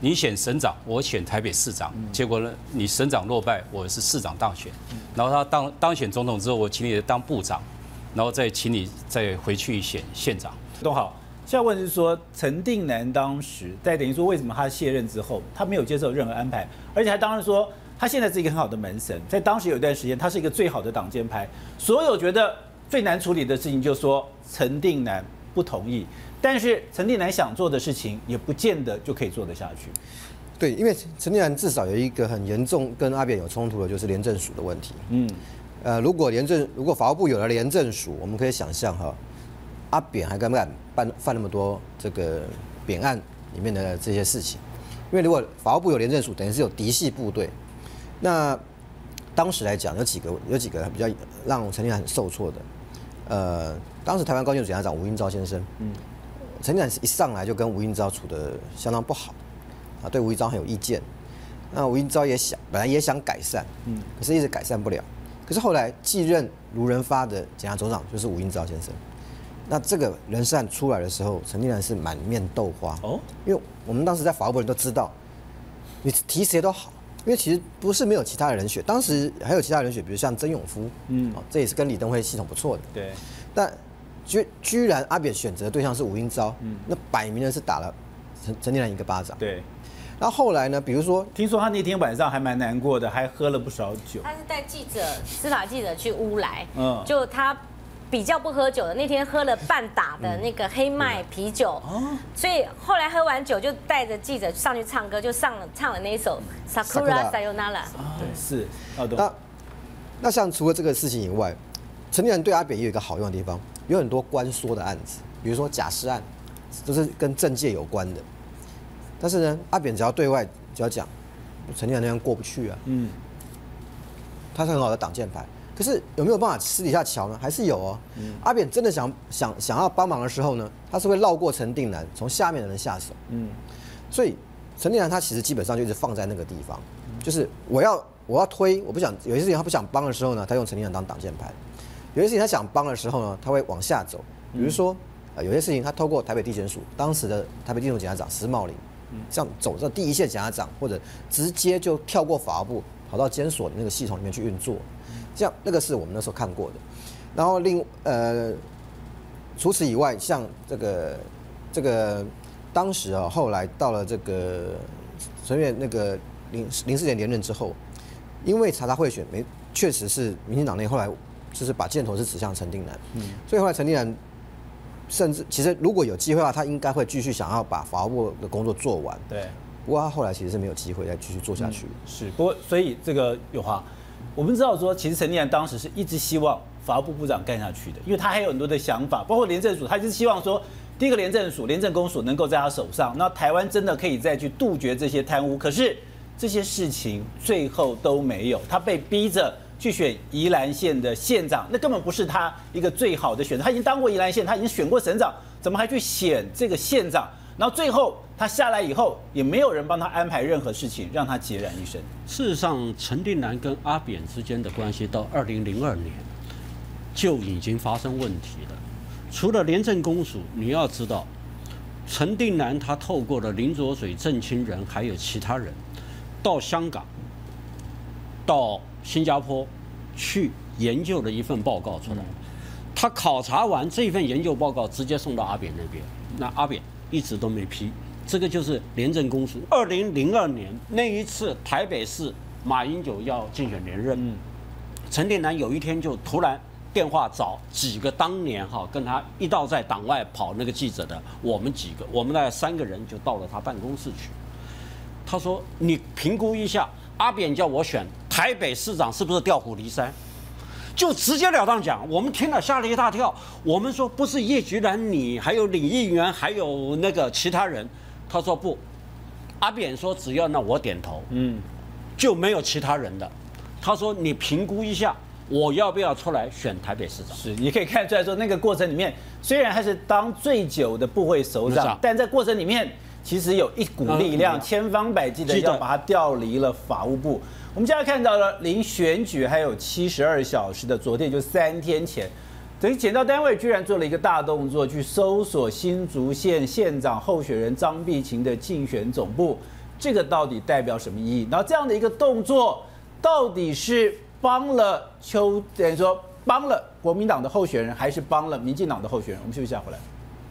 你选省长，我选台北市长，结果呢，你省长落败，我是市长当选，然后他当当选总统之后，我请你当部长，然后再请你再回去选县长。 都好，现在问题是说，陈定南当时在等于说，为什么他卸任之后，他没有接受任何安排，而且还当然说，他现在是一个很好的门神，在当时有一段时间，他是一个最好的挡箭牌，所有觉得最难处理的事情，就说陈定南不同意。但是陈定南想做的事情，也不见得就可以做得下去。 对，因为陈定南至少有一个很严重跟阿扁有冲突的，就是廉政署的问题。嗯，呃，如果廉政如果法务部有了廉政署，我们可以想象哈，阿扁还敢不敢办犯那么多这个扁案里面的这些事情？因为如果法务部有廉政署，等于是有嫡系部队。那当时来讲，有几个有几个比较让陈定南很受挫的。呃，当时台湾高检署检察长吴英昭先生，嗯。陈定南一上来就跟吴英昭处得相当不好，啊，对吴英昭很有意见。那吴英昭也想，本来也想改善，嗯，可是一直改善不了。可是后来继任卢仁发的检察总长就是吴英昭先生。那这个人事案出来的时候，陈定南是满面豆花哦，因为我们当时在法务部人都知道，你提谁都好，因为其实不是没有其他的人选，当时还有其他人选，比如像曾永夫，嗯，哦，这也是跟李登辉系统不错的， 对， 但。居居然阿扁选择的对象是吴英昭，嗯，那摆明了是打了陈陈定南一个巴掌。 对， 然后后来呢，比如说， 听说他那天晚上还蛮难过的，还喝了不少酒。 他是带记者、司法记者去乌来，嗯，就他比较不喝酒的，那天喝了半打的那个黑麦啤酒，哦，所以后来喝完酒就带着记者上去唱歌，就上了唱了那一首《Sakura Sayonara》。 对，是。 那那像除了这个事情以外，陈定南对阿扁也有一个好用的地方。有很多关说的案子，比如说假释案，都是跟政界有关的。但是呢，阿扁只要对外只要讲，陈定南那样过不去啊。嗯，他是很好的挡箭牌。可是有没有办法私底下瞧呢？还是有哦。嗯、阿扁真的想想想要帮忙的时候呢，他是会绕过陈定南，从下面的人下手。嗯，所以陈定南他其实基本上就一直放在那个地方，就是我要我要推，我不想有些事情他不想帮的时候呢，他用陈定南当挡箭牌。有些事情他想帮的时候呢，他会往下走。比如说，呃，有些事情他透过台北地检署当时的台北地检署检察长施茂林，这样走到第一线检察长，或者直接就跳过法务部，跑到监所的那个系统里面去运作，这样那个是我们那时候看过的。然后另呃，除此以外，像这个这个当时啊，后来到了这个陈水扁那个零零四年连任之后，因为查查贿选没确实是民进党内后来。就是把箭头是指向陈定南，嗯，所以后来陈定南甚至其实如果有机会的话，他应该会继续想要把法务部的工作做完， 对。 不过他后来其实是没有机会再继续做下去。 嗯、是，不过所以这个友华，我们知道说，其实陈定南当时是一直希望法务部部长干下去的，因为他还有很多的想法，包括廉政署，他就是希望说，第一个廉政署、廉政公署能够在他手上，那台湾真的可以再去杜绝这些贪污。可是这些事情最后都没有，他被逼着。去选宜兰县的县长，那根本不是他一个最好的选择。他已经当过宜兰县，他已经选过省长，怎么还去选这个县长？然后最后他下来以后，也没有人帮他安排任何事情，让他孑然一身。 事实上，陈定南跟阿扁之间的关系到二零零二年就已经发生问题了。除了廉政公署，你要知道，陈定南他透过了林濁水、郑清仁还有其他人，到香港，到新加坡去研究了一份报告出来，他考察完这份研究报告，直接送到阿扁那边，那阿扁一直都没批。这个就是廉政公署。二零零二年那一次台北市马英九要竞选连任，陈定南有一天就突然电话找几个当年哈跟他一道在党外跑那个记者的，我们几个，我们大概三个人就到了他办公室去。他说：“你评估一下，阿扁叫我选台北市长是不是调虎离山？”就直截了当讲，我们听了吓了一大跳。我们说不是叶菊兰你，还有李议员，还有那个其他人。他说不，阿扁说只要那我点头，嗯，就没有其他人的。他说你评估一下，我要不要出来选台北市长？ 是，你可以看出来说那个过程里面，虽然他是当最久的部会首长，但在过程里面其实有一股力量，千方百计的要把他调离了法务部。我们现在看到了，离选举还有七十二小时的昨天，就三天前，等于检调单位居然做了一个大动作，去搜索新竹县县长候选人张碧琴的竞选总部， 这个到底代表什么意义？然后这样的一个动作，到底是帮了邱，等于说帮了国民党的候选人，还是帮了民进党的候选人？我们休息一下回来。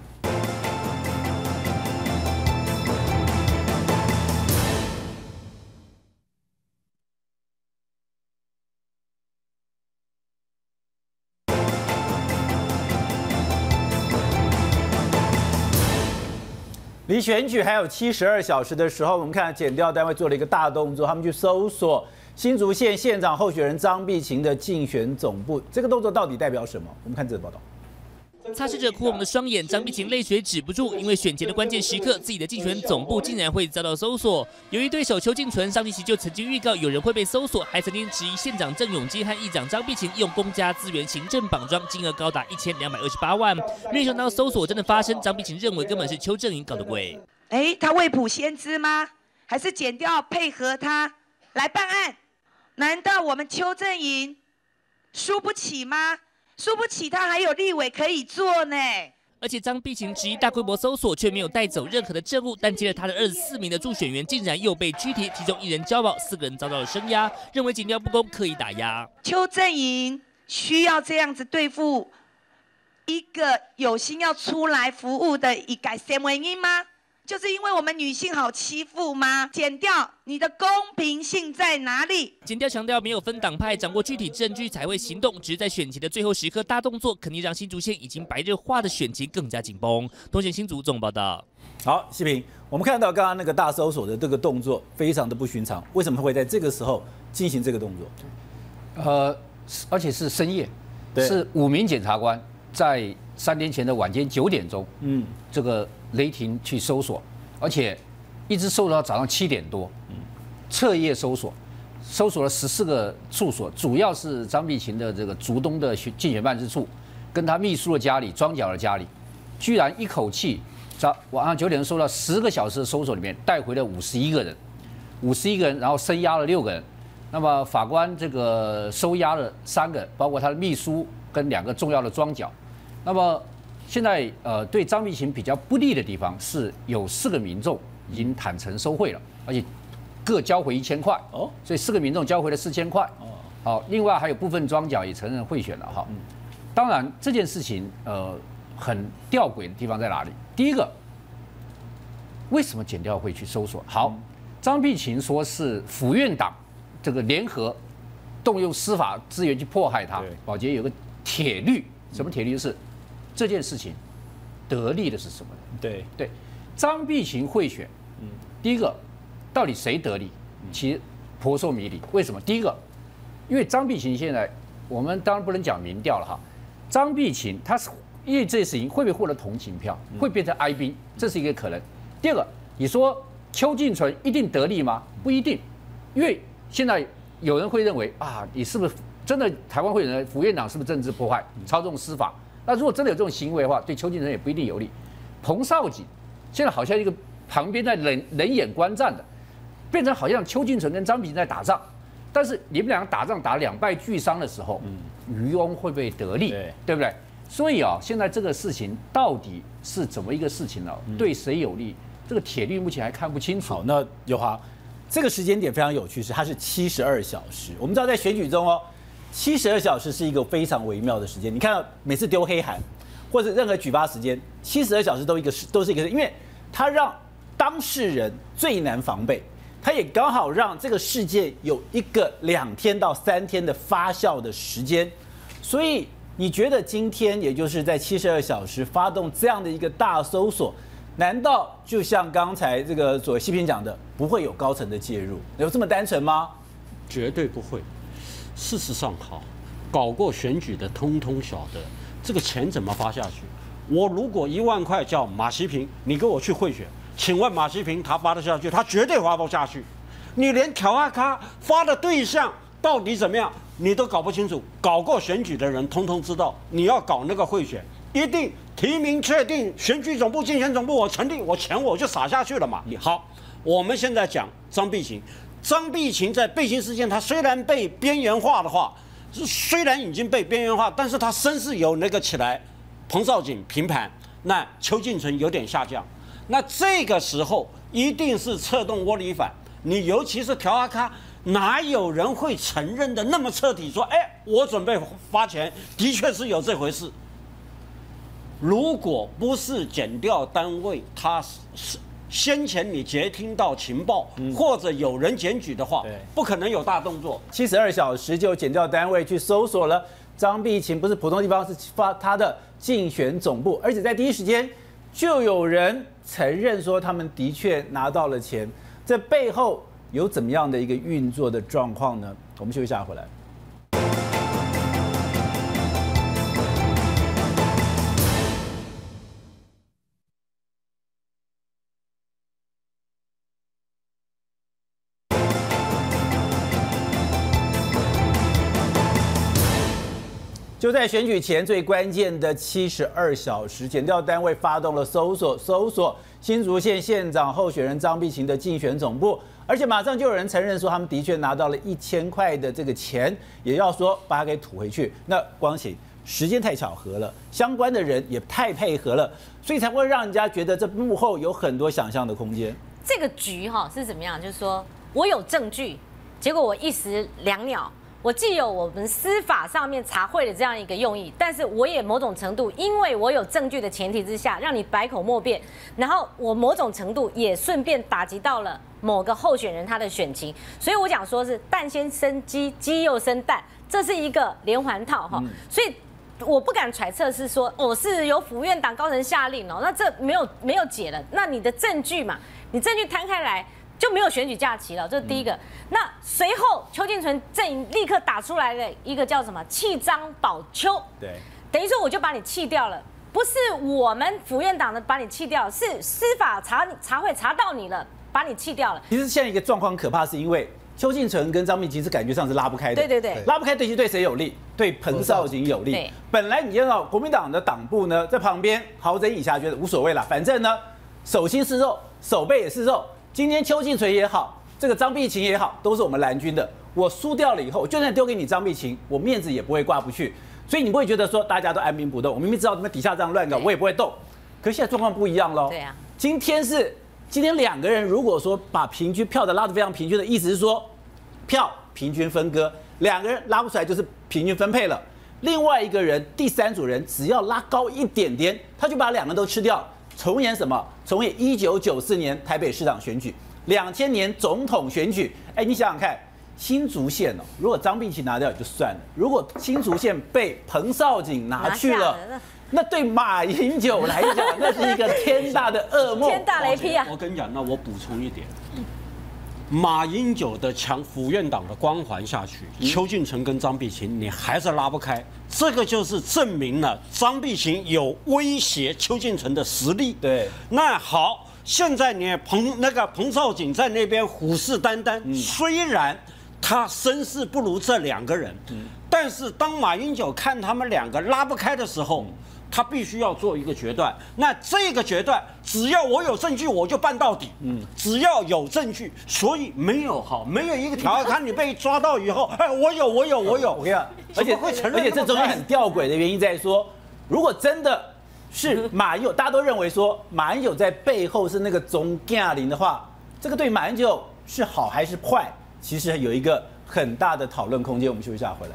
离选举还有七十二小时的时候，我们看检调单位做了一个大动作，他们去搜索新竹县县长候选人张碧琴的竞选总部。这个动作到底代表什么？我们看这个报道。 擦拭着哭红的双眼，张碧琴泪水止不住，因为选前的关键时刻，自己的竞选总部竟然会遭到搜索。由于对手邱进纯上星期就曾经预告有人会被搜索，还曾经质疑县长郑永基和议长张碧琴用公家资源行政绑桩，金额高达一千两百二十八万。没想到搜索真的发生，张碧琴认为根本是邱正营搞的鬼。 哎，他未卜先知吗？还是检调配合他来办案？难道我们邱正营输不起吗？输不起，他还有立委可以做呢。 而且张碧琴质疑大规模搜索，却没有带走任何的证物，但接着他的二十四名的助选员竟然又被拘提，其中一人交保，四个人遭到了声押，认为检调不公，刻意打压。 邱正营需要这样子对付一个有心要出来服务的一改善原因吗？就是因为我们女性好欺负吗？检调，你的公平性在哪里？ 检调强调没有分党派，掌握具体证据才会行动。只是在选前的最后时刻大动作，肯定让新竹县已经白热化的选情更加紧绷。东县新竹总报道。 好，西平，我们看到刚刚那个大搜索的这个动作非常的不寻常，为什么会在这个时候进行这个动作？ 呃，而且是深夜，是五名检察官在三天前的晚间九点钟，嗯，这个雷霆去搜索，而且一直搜索到早上七点多，嗯，彻夜搜索，搜索了十四个处所，主要是张碧琴的这个竹东的竞选办事处，跟他秘书的家里、庄脚的家里，居然一口气早晚上九点钟搜到十个小时的搜索里面，带回了五十一个人，五十一个人，然后声押了六个人。那么法官这个收押了三个，包括他的秘书跟两个重要的庄脚。那么现在呃对张碧琴比较不利的地方是有四个民众已经坦诚收贿了，而且各交回一千块哦，所以四个民众交回了四千块哦。好，另外还有部分庄脚也承认贿选了哈。当然这件事情呃很吊诡的地方在哪里？第一个，为什么检调会去搜索？好，张碧琴说是府院党这个联合动用司法资源去迫害他。宝洁有个铁律，什么铁律？就是这件事情得利的是什么？ 对对，张碧琴贿选，嗯，第一个到底谁得利？其实扑朔迷离。为什么？第一个，因为张碧琴现在我们当然不能讲民调了哈。张碧琴她是因为这件事情会不会获得同情票，会变成哀兵，这是一个可能。第二个，你说邱进纯一定得利吗？不一定，因为现在有人会认为啊，你是不是真的台湾会人府院长是不是政治迫害、操纵司法？那如果真的有这种行为的话，对邱进纯也不一定有利。彭少吉现在好像一个旁边在冷冷眼观战的，变成好像邱进纯跟张碧琴在打仗，但是你们两个打仗打两败俱伤的时候，渔翁会不会得利？对，对不对？所以啊，现在这个事情到底是怎么一个事情呢？对谁有利？这个铁律目前还看不清楚。 好，那友华，这个时间点非常有趣，是它是七十二小时。我们知道在选举中哦，七十二小时是一个非常微妙的时间。你看每次丢黑函，或者任何举发时间，七十二小时都一个都是一个，因为它让当事人最难防备，它也刚好让这个事件有一个两天到三天的发酵的时间。所以你觉得今天也就是在七十二小时发动这样的一个大搜索？难道就像刚才这个所谓西平讲的，不会有高层的介入？有这么单纯吗？ 绝对不会。事实上，好，搞过选举的通通晓得，这个钱怎么发下去。我如果一万块叫马习平，你给我去贿选，请问马习平他发得下去？他绝对发不下去。你连条阿卡发的对象到底怎么样，你都搞不清楚。搞过选举的人通通知道，你要搞那个贿选，一定提名确定，选举总部、竞选总部我成立，我钱我就撒下去了嘛。好，我们现在讲张碧琴，张碧琴在背信事件，她虽然被边缘化的话，虽然已经被边缘化，但是她声势有那个起来，彭少锦平盘，那邱进纯有点下降。 那这个时候一定是策动窝里反。你尤其是调阿卡，哪有人会承认的那么彻底说，哎，我准备发钱，的确是有这回事。如果不是检调单位，他是先前你截听到情报，嗯、或者有人检举的话，不可能有大动作。 七十二小时就检调单位去搜索了张碧琴，不是普通地方，是发他的竞选总部，而且在第一时间就有人承认说他们的确拿到了钱。这背后有怎么样的一个运作的状况呢？我们休息一下回来。就在选举前最关键的七十二小时，检调单位发动了搜索，搜索新竹县县长候选人张碧琴的竞选总部，而且马上就有人承认说他们的确拿到了一千块的这个钱，也要说把它给吐回去。那光请时间太巧合了，相关的人也太配合了，所以才会让人家觉得这幕后有很多想象的空间。 这个局哈是怎么样？就是说我有证据，结果我一石两鸟。我既有我们司法上面查获的这样一个用意，但是我也某种程度，因为我有证据的前提之下，让你百口莫辩，然后我某种程度也顺便打击到了某个候选人他的选情，所以我讲说是蛋先生鸡，鸡又生蛋，这是一个连环套哈，所以我不敢揣测是说我、哦、是由府院党高层下令哦，那这没有没有解了，那你的证据嘛，你证据摊开来。就没有选举假期了，这是第一个。嗯、那随后邱进纯阵营立刻打出来的一个叫什么弃张保邱， 对， 等于说我就把你弃掉了，不是我们府院党的把你弃掉，是司法查查会查到你了，把你弃掉了。 其实现在一个状况可怕，是因为邱进纯跟张碧琴是感觉上是拉不开的， 对对对， 拉不开对其对谁有利？对彭少景有利。 对， 本来你见到国民党的党部呢，在旁边好整以暇，觉得无所谓啦，反正呢手心是肉，手背也是肉。今天邱进纯也好，这个张碧琴也好，都是我们蓝军的。我输掉了以后，就算丢给你张碧琴，我面子也不会挂不去。所以你不会觉得说大家都按兵不动。我明明知道你们底下这样乱搞，我也不会动。可是现在状况不一样喽。 对啊。 今天是今天两个人，如果说把平均票的拉得非常平均的意思是说，票平均分割，两个人拉不出来就是平均分配了。另外一个人，第三组人只要拉高一点点，他就把两个都吃掉。重演什么？重演一九九四年台北市长选举，两千年总统选举。哎，你想想看，新竹县哦，如果张碧琴拿掉也就算了，如果新竹县被彭少景拿去了，那对马英九来讲，那是一个天大的噩梦， 天大雷劈啊！ 我跟你讲，那我补充一点，马英九的强府院党的光环下去，嗯、邱进纯跟张碧琴你还是拉不开，这个就是证明了张碧琴有威胁邱进纯的实力。 对， 那好，现在你彭那个彭少景在那边虎视眈眈，嗯、虽然他声势不如这两个人，嗯、但是当马英九看他们两个拉不开的时候。嗯他必须要做一个决断，那这个决断，只要我有证据，我就办到底。嗯，只要有证据，所以没有好，没有一个条看你被抓到以后，哎，我有，我有，我有。 我跟你讲，而且会承认，而且这中间很吊诡的原因在说，如果真的是马英九，大家都认为说马英九在背后是那个总驾临的话，这个对马英九是好还是坏，其实有一个很大的讨论空间。我们休息一下，回来。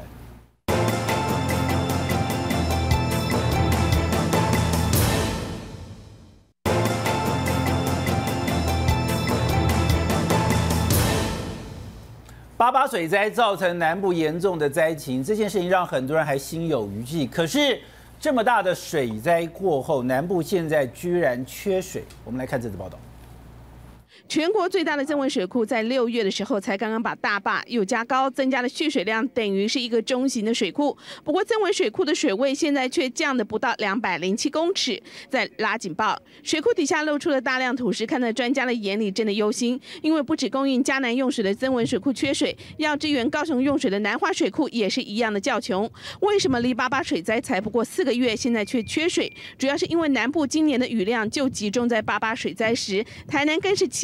八八水灾造成南部严重的灾情，这件事情让很多人还心有余悸。可是这么大的水灾过后，南部现在居然缺水。我们来看这次报道。 全国最大的增文水库在六月的时候才刚刚把大坝又加高，增加了蓄水量，等于是一个中型的水库。不过增文水库的水位现在却降的不到两百零七公尺，在拉警报。水库底下露出了大量土石，看在专家的眼里真的忧心，因为不只供应嘉南用水的增文水库缺水，要支援高雄用水的南华水库也是一样的较穷。为什么离八八水灾才不过四个月，现在却缺水？主要是因为南部今年的雨量就集中在八八水灾时，台南更是其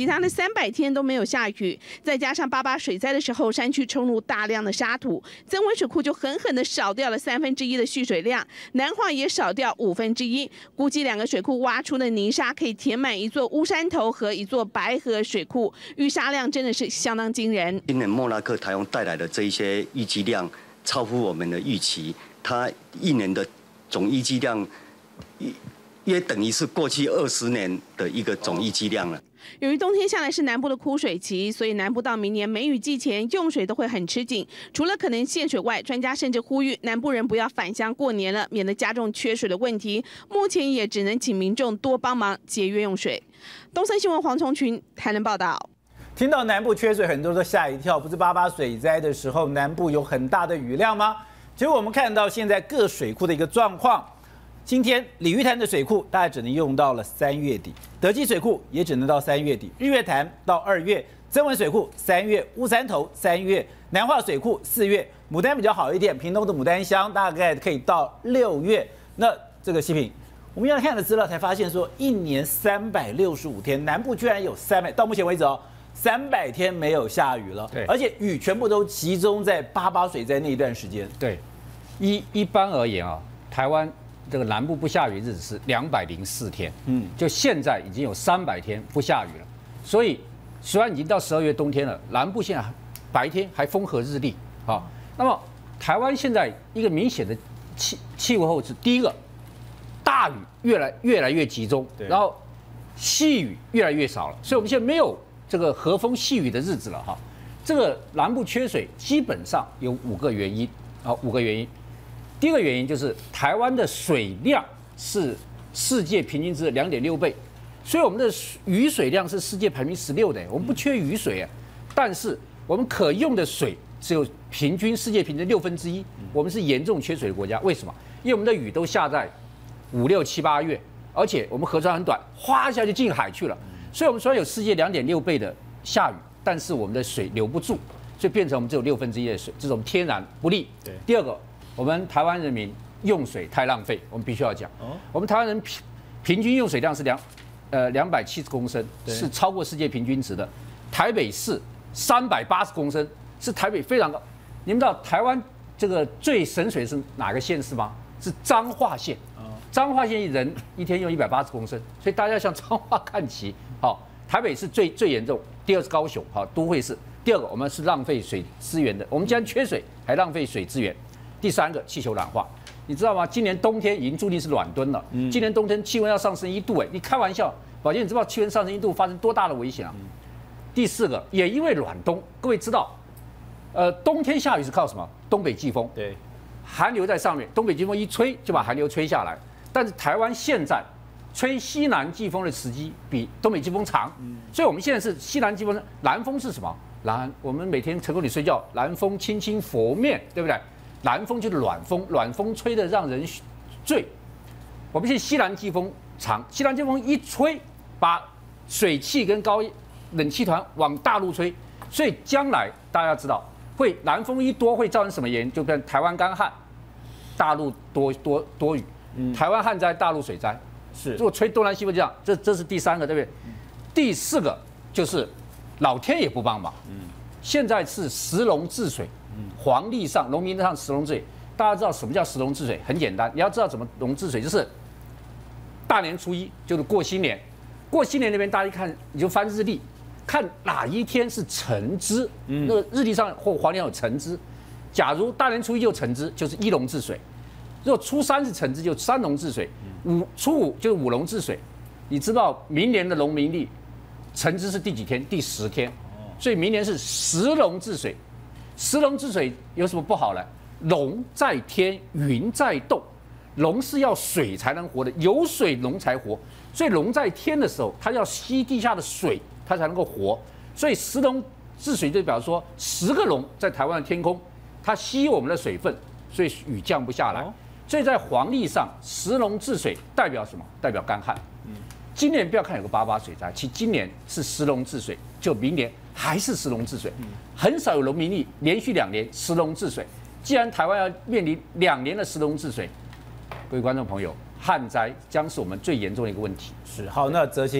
其他的三百天都没有下雨，再加上八八水灾的时候，山区冲入大量的沙土，曾文水库就狠狠的少掉了三分之一的蓄水量，南化也少掉五分之一。估计两个水库挖出的泥沙可以填满一座乌山头和一座白河水库，淤沙量真的是相当惊人。 今年莫拉克台风带来的这一些淤积量超乎我们的预期，它一年的总淤积量约等于是过去二十年的一个总淤积量了。 由于冬天下来是南部的枯水期，所以南部到明年梅雨季前用水都会很吃紧。除了可能限水外，专家甚至呼吁南部人不要返乡过年了，免得加重缺水的问题。目前也只能请民众多帮忙节约用水。东森新闻黄崇群台南报道。 听到南部缺水，很多人都吓一跳。不是八八水灾的时候，南部有很大的雨量吗？结果我们看到现在各水库的一个状况。今天鲤鱼潭的水库大概只能用到了三月底，德基水库也只能到三月底，日月潭到二月，曾文水库三月，乌山头三月，南化水库四月，牡丹比较好一点，屏东的牡丹乡大概可以到六月。那这个细品，我们要看的资料才发现说，一年三百六十五天，南部居然有三百，到目前为止哦，三百天没有下雨了， 对， 而且雨全部都集中在八八水灾那一段时间。 对，一一般而言啊，台湾。这个南部不下雨日子是两百零四天，嗯，就现在已经有三百天不下雨了，所以虽然已经到十二月冬天了，南部现在白天还风和日丽啊。那么台湾现在一个明显的气气候是，第一个大雨越来越来越集中，然后细雨越来越少了，所以我们现在没有这个和风细雨的日子了哈。这个南部缺水基本上有五个原因啊，五个原因。第一个原因就是台湾的水量是世界平均值的两点六倍，所以我们的雨水量是世界排名十六的，我们不缺雨水啊，但是我们可用的水只有平均世界平均六分之一，我们是严重缺水的国家。为什么？因为我们的雨都下在五六七八月，而且我们河川很短，哗一下就进海去了，所以我们虽然有世界两点六倍的下雨，但是我们的水留不住，所以变成我们只有六分之一的水，这种天然不利。对，第二个。我们台湾人民用水太浪费，我们必须要讲。我们台湾人平平均用水量是两呃两百七十公升，是超过世界平均值的。台北市三百八十公升，是台北非常高。你们知道台湾这个最省水是哪个县市吗？是彰化县。彰化县一人一天用一百八十公升，所以大家向彰化看齐。好，台北是最最严重，第二是高雄，好，都会市。第二个，我们是浪费水资源的，我们既然缺水，还浪费水资源。第三个，气球暖化，你知道吗？今年冬天已经注定是暖冬了。嗯、今年冬天气温要上升一度，哎，你开玩笑？宝杰，你知道气温上升一度发生多大的危险啊？嗯、第四个，也因为暖冬，各位知道，呃，冬天下雨是靠什么？东北季风。对，寒流在上面，东北季风一吹就把寒流吹下来。但是台湾现在吹西南季风的时机比东北季风长，嗯、所以我们现在是西南季风，南风是什么？南，我们每天晨沟里睡觉，南风轻轻拂面，对不对？南风就是暖风，暖风吹得让人醉。我们现在西南季风长，西南季风一吹，把水汽跟高冷气团往大陆吹，所以将来大家知道，会南风一多会造成什么原因？就变台湾干旱，大陆多多多雨，嗯、台湾旱灾，大陆水灾。是，如果吹东南西北这样，这这是第三个，对不对？嗯、第四个就是老天也不帮忙。嗯，现在是石龙治水。黄历上、农民上石龙治水，大家知道什么叫石龙治水？很简单，你要知道怎么龙治水，就是大年初一，就是过新年。过新年那边大家一看，你就翻日历，看哪一天是辰支，嗯、那个日历上或黄历上有辰支。假如大年初一就辰支，就是一龙治水；如果初三是辰支，就三龙治水；五初五就是五龙治水。你知道明年的农民历辰支是第几天？第十天，所以明年是十龙治水。石龙治水有什么不好呢？龙在天，云在动，龙是要水才能活的，有水龙才活。所以龙在天的时候，它要吸地下的水，它才能够活。所以石龙治水就表示说，十个龙在台湾的天空，它吸我们的水分，所以雨降不下来。所以在黄历上，石龙治水代表什么？代表干旱。今年不要看有个八八水灾，其实今年是石龙治水，就明年还是石龙治水，很少有农民历连续两年石龙治水。既然台湾要面临两年的石龙治水，各位观众朋友，旱灾将是我们最严重的一个问题。 是好，那泽兴，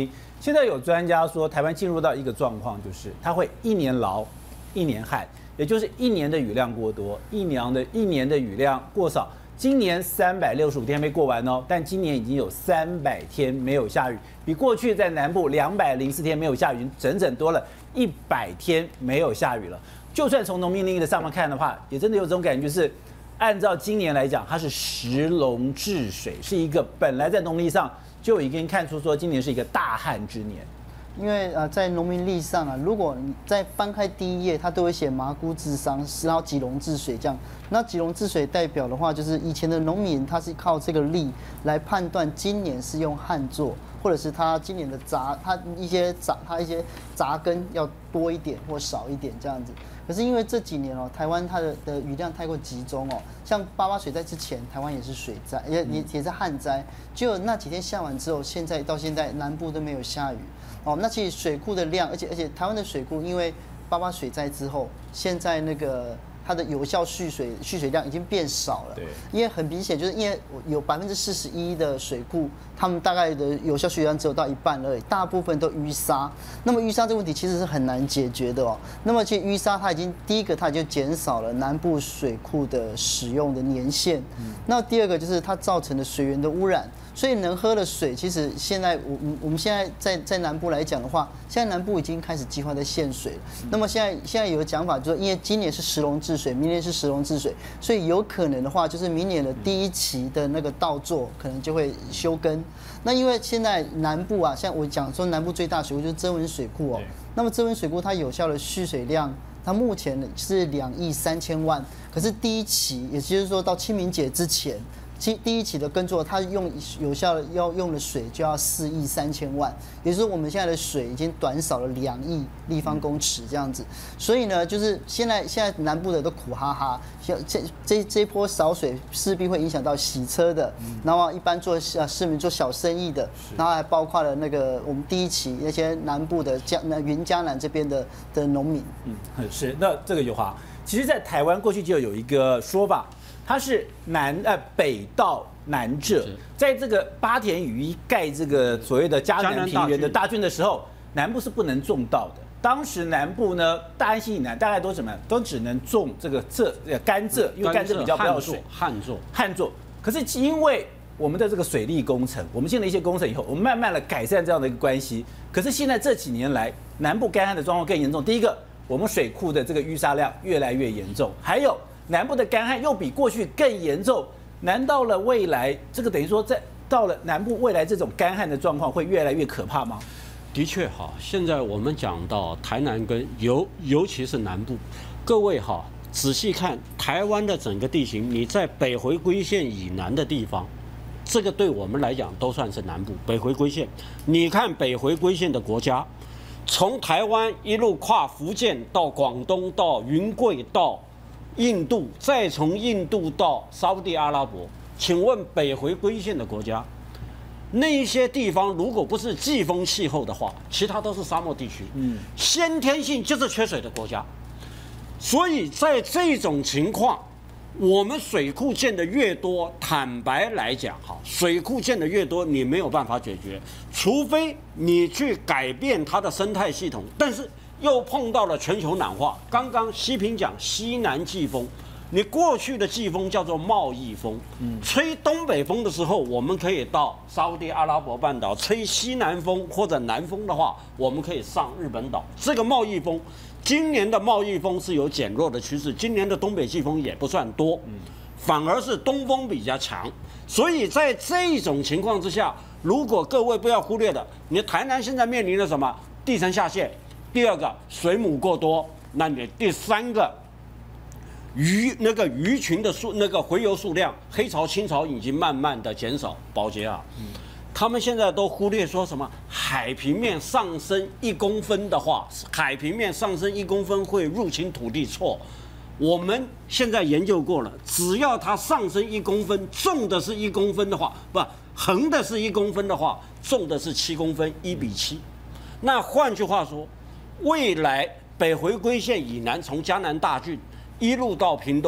现在有专家说，台湾进入到一个状况，就是它会一年劳，一年旱，也就是一年的雨量过多，一年的一年的雨量过少。今年三百六十五天没过完哦，但今年已经有三百天没有下雨，比过去在南部两百零四天没有下雨，整整多了一百天没有下雨了。就算从农民历的上面看的话，也真的有这种感觉，就是按照今年来讲，它是时龙治水，是一个本来在农历上就已经看出说今年是一个大旱之年。 因为呃，在农民历上啊，如果你在翻开第一页，它都会写麻姑治伤，然后吉龙治水这样。那吉龙治水代表的话，就是以前的农民他是靠这个历来判断今年是用旱作，或者是他今年的杂，他一些杂，他一些杂根要多一点或少一点这样子。可是因为这几年哦，台湾它的的雨量太过集中哦，像八八水灾之前，台湾也是水灾，也也也是旱灾，就那几天下完之后，现在到现在南部都没有下雨。哦，那其实水库的量，而且而且台湾的水库，因为八八水灾之后，现在那个它的有效蓄水蓄水量已经变少了。对，因为很明显，就是因为有百分之四十一的水库，他们大概的有效蓄水量只有到一半而已，大部分都淤沙。那么淤沙这个问题其实是很难解决的哦。那么其实淤沙它已经第一个它已经减少了南部水库的使用的年限，嗯、那第二个就是它造成的水源的污染。所以能喝的水，其实现在我我们现在在在南部来讲的话，现在南部已经开始计划在限水了。那么现在现在有个讲法，就是因为今年是时龙治水，明年是时龙治水，所以有可能的话，就是明年的第一期的那个稻作可能就会休耕。那因为现在南部啊，像我讲说南部最大水库就是曾文水库哦。那么曾文水库它有效的蓄水量，它目前是两亿三千万，可是第一期，也就是说到清明节之前。其第一期的耕作，它用有效的要用的水就要四亿三千万，也就是说我们现在的水已经短少了两亿立方公尺这样子。所以呢，就是现在现在南部的都苦哈哈，这这这一波少水势必会影响到洗车的，然后一般做呃市民做小生意的，然后还包括了那个我们第一期那些南部的江那云嘉南这边的的农民。 嗯，是。那这个有哈，其实，在台湾过去就有一个说法。它是南呃北到南浙，在这个八田雨衣盖这个所谓的嘉南平原的大郡的时候，南部是不能种稻的。当时南部呢，大安溪以南大概都什么，都只能种这个蔗呃甘蔗，因为甘蔗比较不要水， 旱作旱作。可是因为我们的这个水利工程，我们进了一些工程以后，我们慢慢的改善这样的一个关系。可是现在这几年来，南部干旱的状况更严重。第一个，我们水库的这个淤沙量越来越严重，还有。南部的干旱又比过去更严重，难道了未来这个等于说在到了南部未来这种干旱的状况会越来越可怕吗？ 的确哈，现在我们讲到台南跟尤尤其是南部，各位哈仔细看台湾的整个地形，你在北回归线以南的地方，这个对我们来讲都算是南部北回归线。你看北回归线的国家，从台湾一路跨福建到广东到云贵到。印度，再从印度到沙烏地阿拉伯，请问北回归线的国家，那些地方如果不是季风气候的话，其他都是沙漠地区，嗯，先天性就是缺水的国家。所以在这种情况，我们水库建的越多，坦白来讲，哈，水库建的越多，你没有办法解决，除非你去改变它的生态系统，但是。又碰到了全球暖化。刚刚西平讲西南季风，你过去的季风叫做贸易风，嗯，吹东北风的时候，我们可以到沙烏地阿拉伯半岛；吹西南风或者南风的话，我们可以上日本岛。这个贸易风，今年的贸易风是有减弱的趋势，今年的东北季风也不算多，嗯，反而是东风比较强。所以在这种情况之下，如果各位不要忽略的，你台南现在面临了什么？地层下陷。第二个水母过多，那你第三个鱼那个鱼群的数那个洄游数量，黑潮、青潮已经慢慢的减少。宝洁啊，嗯、他们现在都忽略说什么海平面上升一公分的话，海平面上升一公分会入侵土地，错。我们现在研究过了，只要它上升一公分，重的是一公分的话，不横的是一公分的话，重的是七公分，一比七。那换句话说。未来北回归线以南，从嘉南大郡一路到屏东，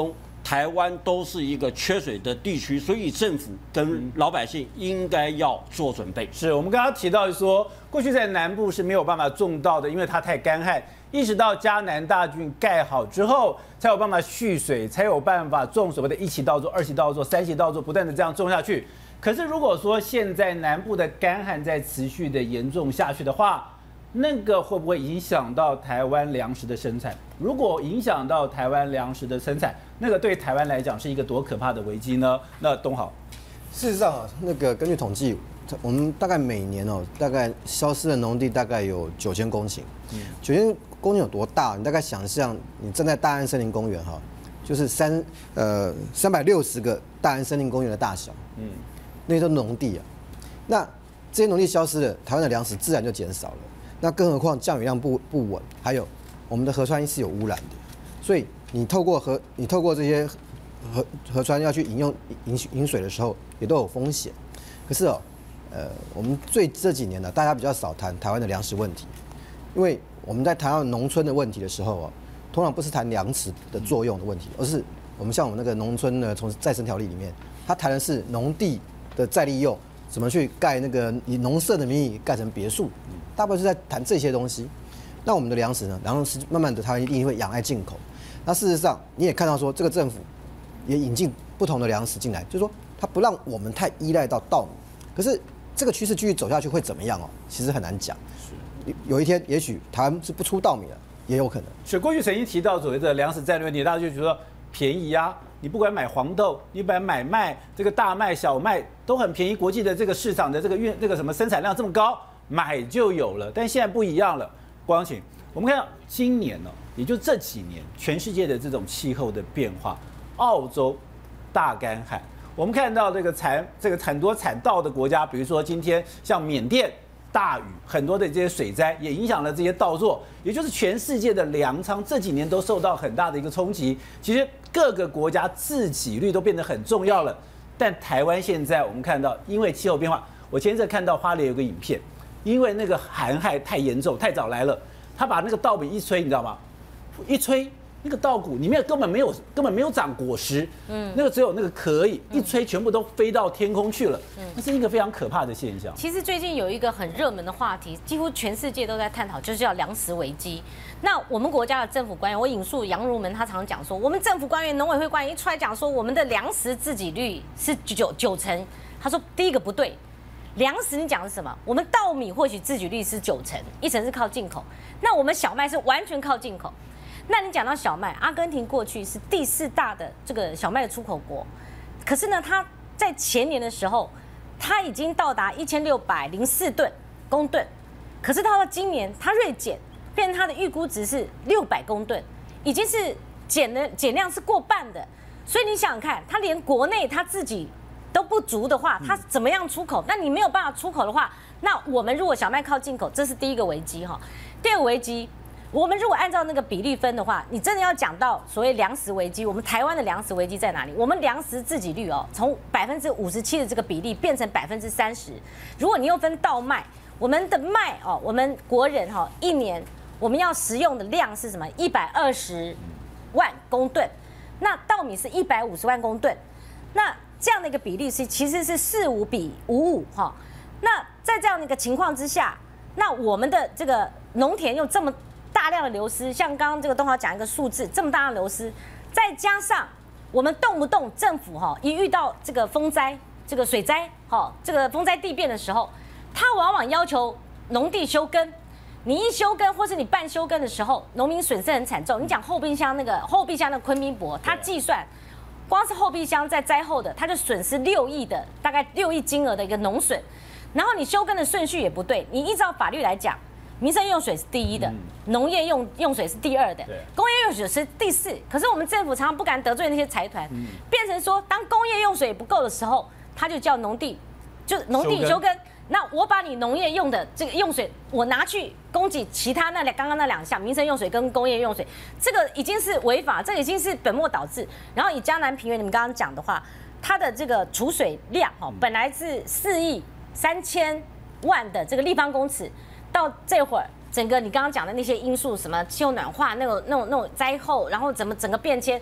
台湾都是一个缺水的地区，所以政府跟老百姓应该要做准备。 是我们刚刚提到说，过去在南部是没有办法种稻的，因为它太干旱。一直到嘉南大郡盖好之后，才有办法蓄水，才有办法种所谓的一期稻作、二期稻作、三期稻作，不断的这样种下去。可是如果说现在南部的干旱在持续的严重下去的话，那个会不会影响到台湾粮食的生产？如果影响到台湾粮食的生产，那个对台湾来讲是一个多可怕的危机呢？那东豪， 事实上啊，那个根据统计，我们大概每年哦，大概消失的农地大概有九千公顷。九千公顷有多大？你大概想象，你站在大安森林公园哈，就是三呃三百六十个大安森林公园的大小。嗯，那些都是农地啊。那这些农地消失了，台湾的粮食自然就减少了。那更何况降雨量不不稳，还有我们的河川是有污染的，所以你透过河，你透过这些河河川要去饮用饮饮水的时候，也都有风险。可是哦，呃，我们最这几年呢，大家比较少谈台湾的粮食问题，因为我们在谈到农村的问题的时候哦，通常不是谈粮食的作用的问题，而是我们像我们那个农村呢，从再生条例里面，它谈的是农地的再利用，怎么去盖那个以农舍的名义盖成别墅。大部分是在谈这些东西。那我们的粮食呢？粮食慢慢的，它一定会仰赖进口。那事实上，你也看到说，这个政府也引进不同的粮食进来，就是说它不让我们太依赖到稻米。可是这个趋势继续走下去会怎么样哦？其实很难讲。有一天，也许台湾是不出稻米了，也有可能。 所以过去曾经提到所谓的粮食战略问题，大家就觉得便宜啊，你不管买黄豆，你不管买麦，这个大麦、小麦都很便宜，国际的这个市场的这个运这个什么生产量这么高。买就有了，但现在不一样了。光请我们看到今年呢，也就这几年，全世界的这种气候的变化，澳洲大干旱，我们看到这个产这个很多产稻的国家，比如说今天像缅甸大雨，很多的这些水灾也影响了这些稻作，也就是全世界的粮仓这几年都受到很大的一个冲击。其实各个国家自给率都变得很重要了，但台湾现在我们看到，因为气候变化，我前一阵看到花莲有个影片。因为那个寒害太严重，太早来了，他把那个稻米一吹，你知道吗？一吹，那个稻谷里面根本没有，根本没有长果实，嗯，那个只有那个壳而已，一吹全部都飞到天空去了，嗯，那是一个非常可怕的现象。 其实最近有一个很热门的话题，几乎全世界都在探讨，就是叫粮食危机。那我们国家的政府官员，我引述杨如门，他常讲说，我们政府官员、农委会官员一出来讲说，我们的粮食自给率是九九成，他说第一个不对。粮食你讲的是什么？我们稻米或许自给率是九成，一成是靠进口。那我们小麦是完全靠进口。那你讲到小麦，阿根廷过去是第四大的这个小麦的出口国，可是呢，它在前年的时候，它已经到达一千六百零四吨公吨，可是到了今年，它锐减，变成它的预估值是六百公吨，已经是减了减量是过半的。所以你想想看，它连国内它自己都不足的话，它怎么样出口？那你没有办法出口的话，那我们如果小麦靠进口，这是第一个危机哈。第二个危机，我们如果按照那个比例分的话，你真的要讲到所谓粮食危机，我们台湾的粮食危机在哪里？我们粮食自给率哦，从百分之五十七的这个比例变成百分之三十。如果你又分稻麦，我们的麦哦，我们国人哈一年我们要食用的量是什么？一百二十万公吨，那稻米是一百五十万公吨，那这样的一个比例是其实是四五比五五哈。那在这样的一个情况之下，那我们的这个农田又这么大量的流失，像刚刚这个东豪讲一个数字，这么大量的流失，再加上我们动不动政府哈一遇到这个风灾、这个水灾哈、这个风灾地变的时候，他往往要求农地休耕。你一休耕或是你半休耕的时候，农民损失很惨重。你讲后备箱那个后备箱的昆明博，他计算。光是后备箱在灾后的，它就损失六亿的，大概六亿金额的一个农损。然后你休耕的顺序也不对，你依照法律来讲，民生用水是第一的，农业用用水是第二的，工业用水是第四。可是我们政府常常不敢得罪那些财团，变成说当工业用水不够的时候，他就叫农地，就农地休耕。那我把你农业用的这个用水，我拿去供给其他那两刚刚那两项民生用水跟工业用水，这个已经是违法，这个已经是本末倒置。然后以江南平原你们刚刚讲的话，它的这个储水量哈，本来是四亿三千万的这个立方公尺，到这会儿整个你刚刚讲的那些因素，什么气候暖化那种那种那种灾后，然后怎么整个变迁，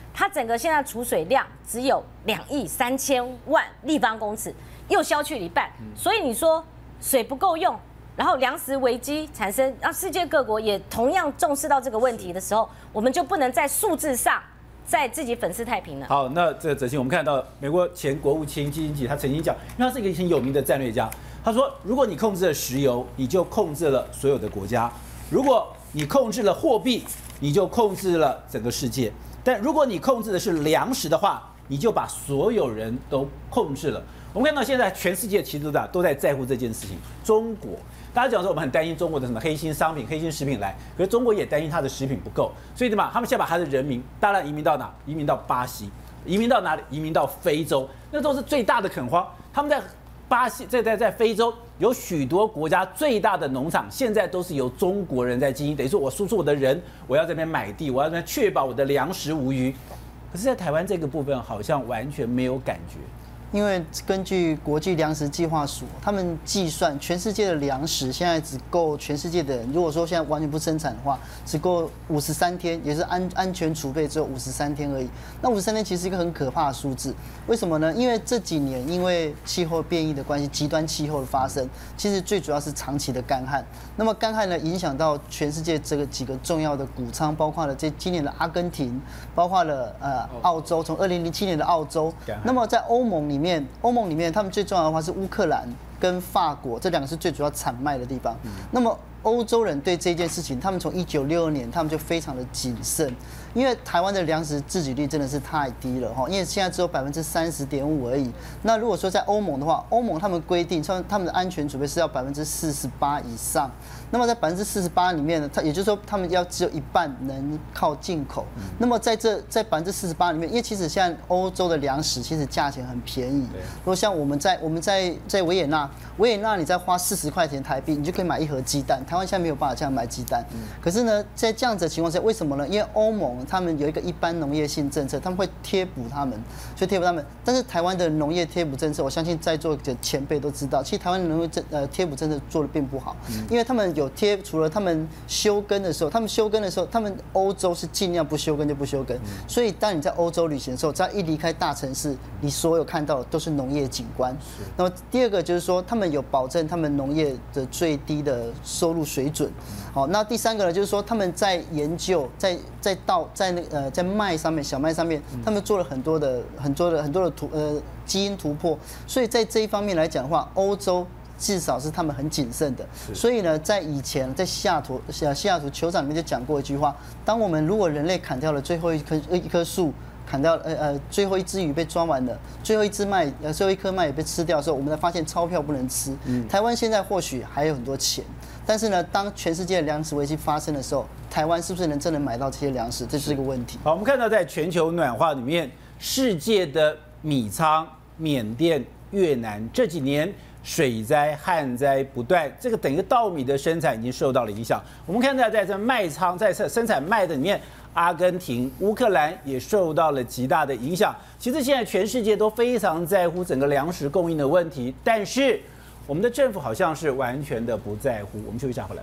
它整个现在储水量只有两亿三千万立方公尺，又消去了一半，所以你说水不够用。然后粮食危机产生，让世界各国也同样重视到这个问题的时候，我们就不能在数字上再自己粉饰太平了。 好，那这个哲青，我们看到美国前国务卿基辛格他曾经讲，因为他是一个很有名的战略家，他说，如果你控制了石油，你就控制了所有的国家；如果你控制了货币，你就控制了整个世界；但如果你控制的是粮食的话，你就把所有人都控制了。我们看到现在全世界其实都在都在在乎这件事情，中国。大家讲说我们很担心中国的什么黑心商品、黑心食品来，可是中国也担心它的食品不够，所以对吧？他们现在把他的人民大量移民到哪？移民到巴西，移民到哪里？移民到非洲，那都是最大的垦荒。他们在巴西，在在在非洲有许多国家最大的农场，现在都是由中国人在经营，等于说我输出我的人，我要这边买地，我要这边确保我的粮食无虞。可是，在台湾这个部分好像完全没有感觉。 因为根据国际粮食计划署，他们计算全世界的粮食现在只够全世界的人，如果说现在完全不生产的话，只够五十三天，也是安安全储备只有五十三天而已。那五十三天其实是一个很可怕的数字，为什么呢？因为这几年因为气候变异的关系，极端气候的发生，其实最主要是长期的干旱。那么干旱呢，影响到全世界这个几个重要的谷仓，包括了这今年的阿根廷，包括了呃澳洲，从二零零七年的澳洲，那么在欧盟里。里面，欧盟里面，他们最重要的话是乌克兰跟法国，这两个是最主要产卖的地方。嗯、那么欧洲人对这件事情，他们从一九六二年，他们就非常的谨慎，因为台湾的粮食自给率真的是太低了哈，因为现在只有百分之三十点五而已。那如果说在欧盟的话，欧盟他们规定，像他们的安全储备是要百分之四十八以上。那么在百分之四十八里面呢，它也就是说他们要只有一半能靠进口。嗯、那么在这在百分之四十八里面，因为其实现在欧洲的粮食其实价钱很便宜。如果像我们在我们在在维也纳，维也纳你再花四十块钱台币，你就可以买一盒鸡蛋。台湾现在没有办法这样买鸡蛋。嗯、可是呢，在这样子的情况下，为什么呢？因为欧盟他们有一个一般农业性政策，他们会贴补他们，所以贴补他们。但是台湾的农业贴补政策，我相信在座的前辈都知道，其实台湾的农业政呃贴补政策做的并不好，嗯、因为他们有贴，除了他们休耕的时候，他们休耕的时候，他们欧洲是尽量不休耕就不休耕，嗯、所以当你在欧洲旅行的时候，只要一离开大城市，你所有看到的都是农业景观。那么第二个就是说，他们有保证他们农业的最低的收入水准。好，那第三个呢，就是说他们在研究，在在稻在那呃在麦上面，小麦上面，他们做了很多的很多的很多的突呃基因突破，所以在这一方面来讲的话，欧洲至少是他们很谨慎的。所以呢，在以前在西雅图西西雅图酋长里面就讲过一句话：当我们如果人类砍掉了最后一棵一棵树，砍掉呃呃最后一只鱼被抓完了，最后一只麦呃最后一颗麦也被吃掉的时候，我们才发现钞票不能吃。嗯、台湾现在或许还有很多钱，但是呢，当全世界的粮食危机发生的时候，台湾是不是能真的买到这些粮食，这是一个问题。 好，我们看到在全球暖化里面，世界的米仓、缅甸、越南这几年水灾、旱灾不断，这个等于稻米的生产已经受到了影响。我们看到在这麦仓在生产麦的里面，阿根廷、乌克兰也受到了极大的影响。其实现在全世界都非常在乎整个粮食供应的问题，但是我们的政府好像是完全的不在乎。我们休息一下回来。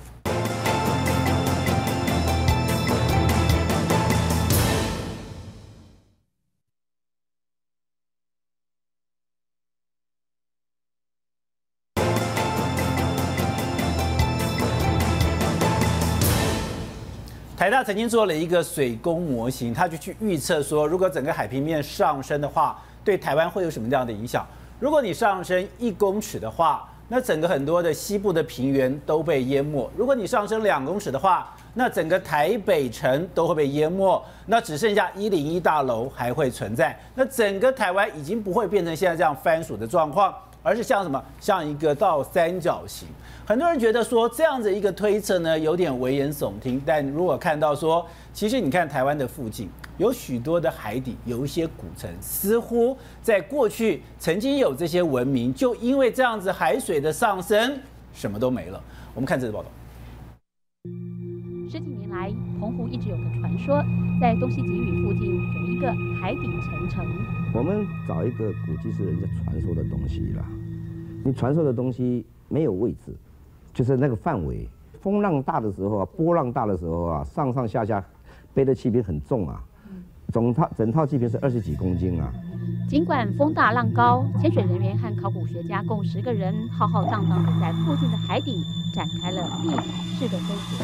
台大曾经做了一个水工模型，他就去预测说，如果整个海平面上升的话，对台湾会有什么样的影响？如果你上升一公尺的话，那整个很多的西部的平原都被淹没；如果你上升两公尺的话，那整个台北城都会被淹没，那只剩下一零一大楼还会存在。那整个台湾已经不会变成现在这样番薯的状况，而是像什么？像一个倒三角形。很多人觉得说这样子一个推测呢，有点危言耸听。但如果看到说，其实你看台湾的附近有许多的海底，有一些古城，似乎在过去曾经有这些文明，就因为这样子海水的上升，什么都没了。我们看这个报道。 十几年来，澎湖一直有个传说，在东西吉屿附近有一个海底沉城。 我们找一个古迹是人家传说的东西啦，你传说的东西没有位置。就是那个范围，风浪大的时候啊，波浪大的时候啊，上上下下背的气瓶很重啊， 总套整套气瓶是二十几公斤啊。 尽管风大浪高，潜水人员和考古学家共十个人浩浩荡荡地在附近的海底展开了地毯式的搜索。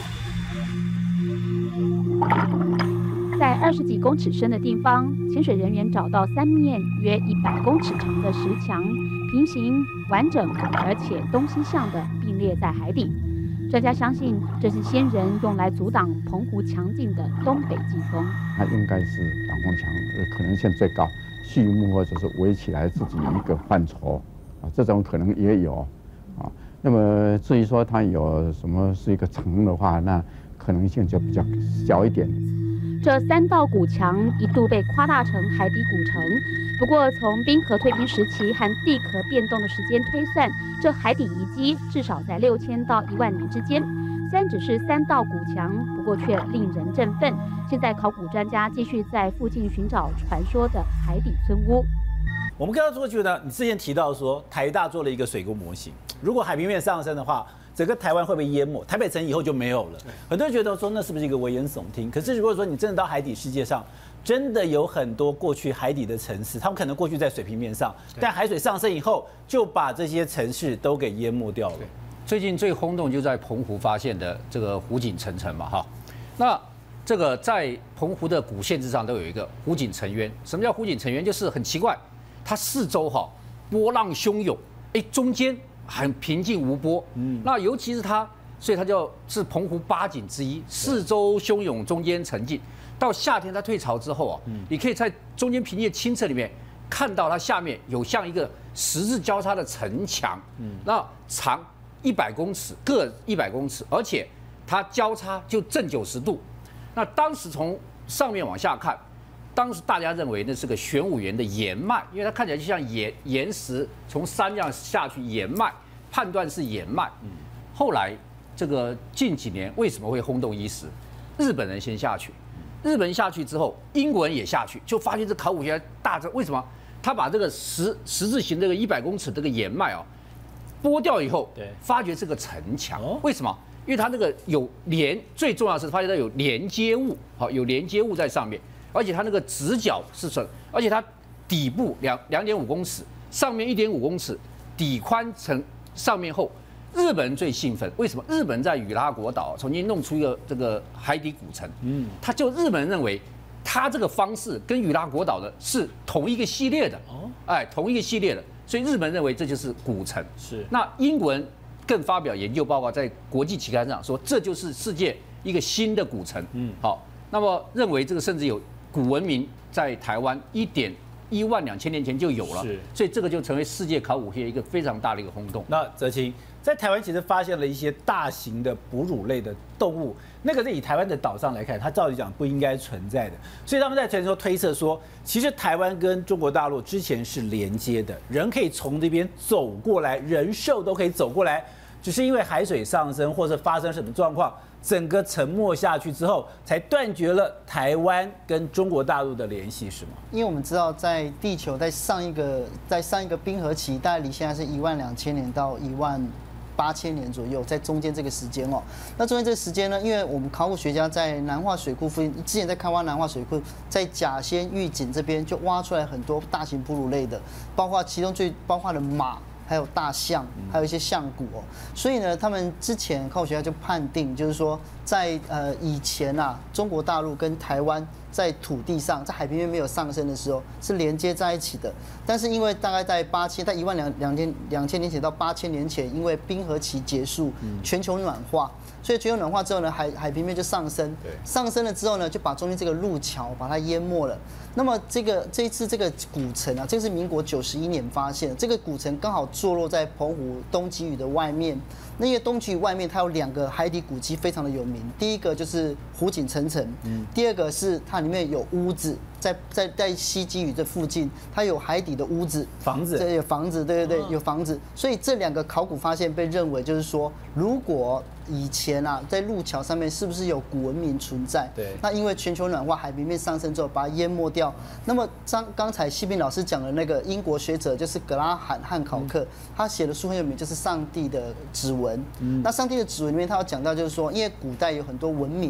在二十几公尺深的地方，潜水人员找到三面约一百公尺长的石墙，平行、完整，而且东西向的并列在海底。专家相信，这是先人用来阻挡澎湖强劲的东北季风。 它应该是挡风墙的可能性最高。畜牧或者是围起来自己一个范畴啊，这种可能也有啊。那么至于说它有什么是一个城的话，那可能性就比较小一点。 这三道古墙一度被夸大成海底古城，不过从冰河退冰时期和地壳变动的时间推算，这海底遗迹至少在六千到一万年之间。虽然只是三道古墙，不过却令人振奋。现在考古专家继续在附近寻找传说的海底村屋。 我们刚刚过去呢，你之前提到说台大做了一个水库模型，如果海平面上升的话，整个台湾会被淹没，台北城以后就没有了。很多人觉得说那是不是一个危言耸听？可是如果说你真的到海底世界上，真的有很多过去海底的城市，他们可能过去在水平面上，但海水上升以后就把这些城市都给淹没掉了。 最近最轰动就在澎湖发现的这个湖景沉沉嘛，哈，那这个在澎湖的古县志上都有一个湖景沉渊。什么叫湖景沉渊？就是很奇怪，它四周哈波浪汹涌，哎，中间很平静无波。嗯，那尤其是它，所以它叫是澎湖八景之一，四周汹涌，中间沉静。到夏天它退潮之后啊，你可以在中间平静清澈里面看到它下面有像一个十字交叉的城墙，嗯，那长一百公尺，各一百公尺，而且它交叉就正九十度。那当时从上面往下看，当时大家认为那是个玄武岩的岩脉，因为它看起来就像岩岩石从山这样下去岩脉，判断是岩脉。后来这个近几年为什么会轰动一时？日本人先下去，日本人下去之后，英国人也下去，就发现这考古学家大震。为什么？他把这个十十字形这个一百公尺这个岩脉啊。剥掉以后，发觉是个城墙。为什么？因为它那个有连，最重要的是发现它有连接物，好，有连接物在上面，而且它那个直角是什？而且它底部两两点五公尺，上面一点五公尺，底宽成上面厚。日本人最兴奋，为什么？日本在与拉国岛重新弄出一个这个海底古城，嗯，他就日本人认为，他这个方式跟与拉国岛的是同一个系列的，哦，哎，同一个系列的。所以日本人认为这就是古城，是。那英国人更发表研究报告，在国际期刊上说，这就是世界一个新的古城。嗯，好，那么认为这个甚至有古文明在台湾一点一万两千年前就有了，是。所以这个就成为世界考古学一个非常大的一个轰动。 那哲青在台湾其实发现了一些大型的哺乳类的动物，那个是以台湾的岛上来看，它照理讲不应该存在的，所以他们在全球推测说，其实台湾跟中国大陆之前是连接的，人可以从这边走过来，人兽都可以走过来，只是因为海水上升或者发生什么状况，整个沉没下去之后，才断绝了台湾跟中国大陆的联系，是吗？ 因为我们知道，在地球在上一个在上一个冰河期，大概离现在是一万两千年到一万八千年左右，在中间这个时间哦。那中间这个时间呢，因为我们考古学家在南化水库附近，之前在开挖南化水库，在甲仙玉井这边就挖出来很多大型哺乳类的，包括其中最包括了马。还有大象，还有一些象骨哦，所以呢，他们之前考古学家就判定，就是说，在呃以前啊，中国大陆跟台湾在土地上，在海平面没有上升的时候，是连接在一起的。但是因为大概在八千，在一万两两千两千年前到八千年前，因为冰河期结束，全球暖化，所以全球暖化之后呢，海海平面就上升，上升了之后呢，就把中间这个路桥把它淹没了。那么这个这一次这个古城啊，这是民国九十一年发现的，这个古城刚好坐落在澎湖东极屿的外面。那因为东极屿外面它有两个海底古迹非常的有名，第一个就是湖景沉沉，嗯，第二个是它里面有屋子，在在在西极屿这附近，它有海底的屋子， 房子， 对，有房子，对对对，有房子。所以这两个考古发现被认为就是说，如果以前啊，在路桥上面是不是有古文明存在？对。那因为全球暖化，海平面上升之后，把它淹没掉。那么刚刚才西平老师讲的那个英国学者，就是格拉罕汉考克，他写的书很有名，就是《上帝的指纹》。嗯。那上帝的指纹里面，他有讲到，就是说，因为古代有很多文明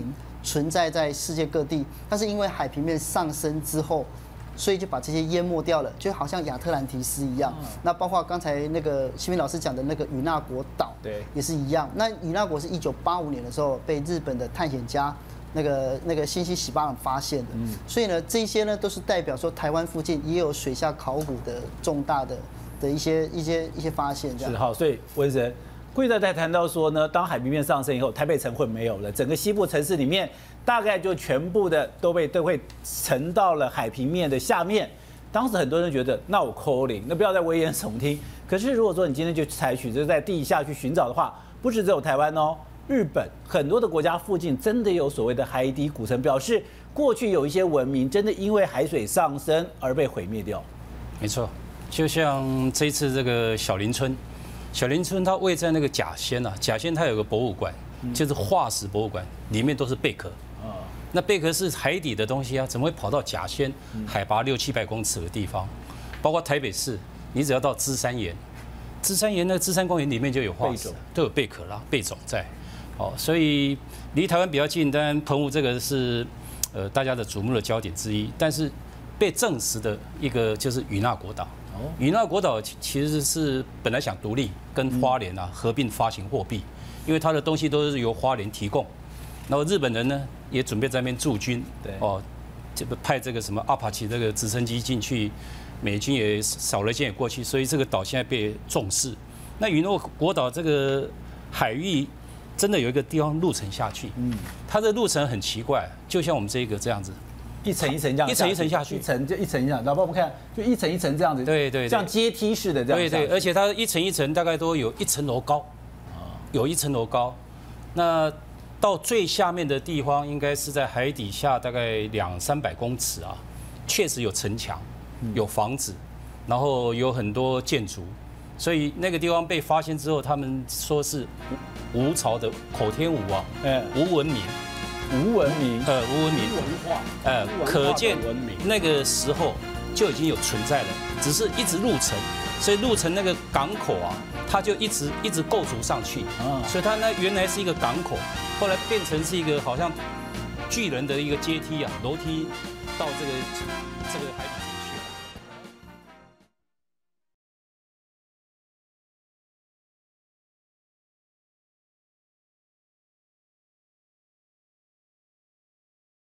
存在在世界各地，但是因为海平面上升之后，所以就把这些淹没掉了，就好像亚特兰提斯一样。那包括刚才那个西明老师讲的那个与那国岛， 对， 也是一样。那与那国是一九八五年的时候被日本的探险家那个那个新西喜巴朗发现的，所以呢，这些呢都是代表说台湾附近也有水下考古的重大的的一些一些一些发现。这样是好，所以文神。贵在在谈到说呢，当海平面上升以后，台北城会没有了，整个西部城市里面大概就全部的都被都会沉到了海平面的下面。当时很多人觉得，那我扣零，那不要再危言耸听。可是如果说你今天就采取就是在地下去寻找的话，不是只有台湾哦，日本很多的国家附近真的有所谓的海底古城，表示过去有一些文明真的因为海水上升而被毁灭掉。 没错，就像这一次这个小林村。小林村它位在那个甲仙啊，甲仙它有个博物馆，就是化石博物馆，里面都是贝壳。那贝壳是海底的东西啊，怎么会跑到甲仙海拔六七百公尺的地方？包括台北市，你只要到芝山岩，芝山岩那个芝山公园里面就有化石，都有贝壳啦、贝种在。哦，所以离台湾比较近，当然澎湖这个是呃大家的瞩目的焦点之一，但是被证实的一个就是与那国岛。与那国岛其实是本来想独立，跟花莲啊合并发行货币，因为它的东西都是由花莲提供。然后日本人呢也准备在那边驻军，对哦，这个派这个什么阿帕奇这个直升机进去，美军也少了一件也过去，所以这个岛现在被重视。那与那国岛这个海域真的有一个地方路程下去，嗯，它的路程很奇怪，就像我们这一个这样子。 一层一层这样， 一层一层下去， 一层就一层一层，然后我们看，就一层一层这样子， 对对， 像阶梯式的这样。 对对，而且它一层一层大概都有一层楼高，有一层楼高。那到最下面的地方，应该是在海底下大概两三百公尺啊，确实有城墙，有房子，然后有很多建筑，所以那个地方被发现之后，他们说是吴朝的口天吴啊，哎，吴文明。 无文明， 呃，无文明， 文化， 呃，可见那个时候就已经有存在了，只是一直入城，所以入城那个港口啊，它就一直一直构筑上去，啊，所以它那原来是一个港口，后来变成是一个好像巨人的一个阶梯啊，楼梯到这个这个海底。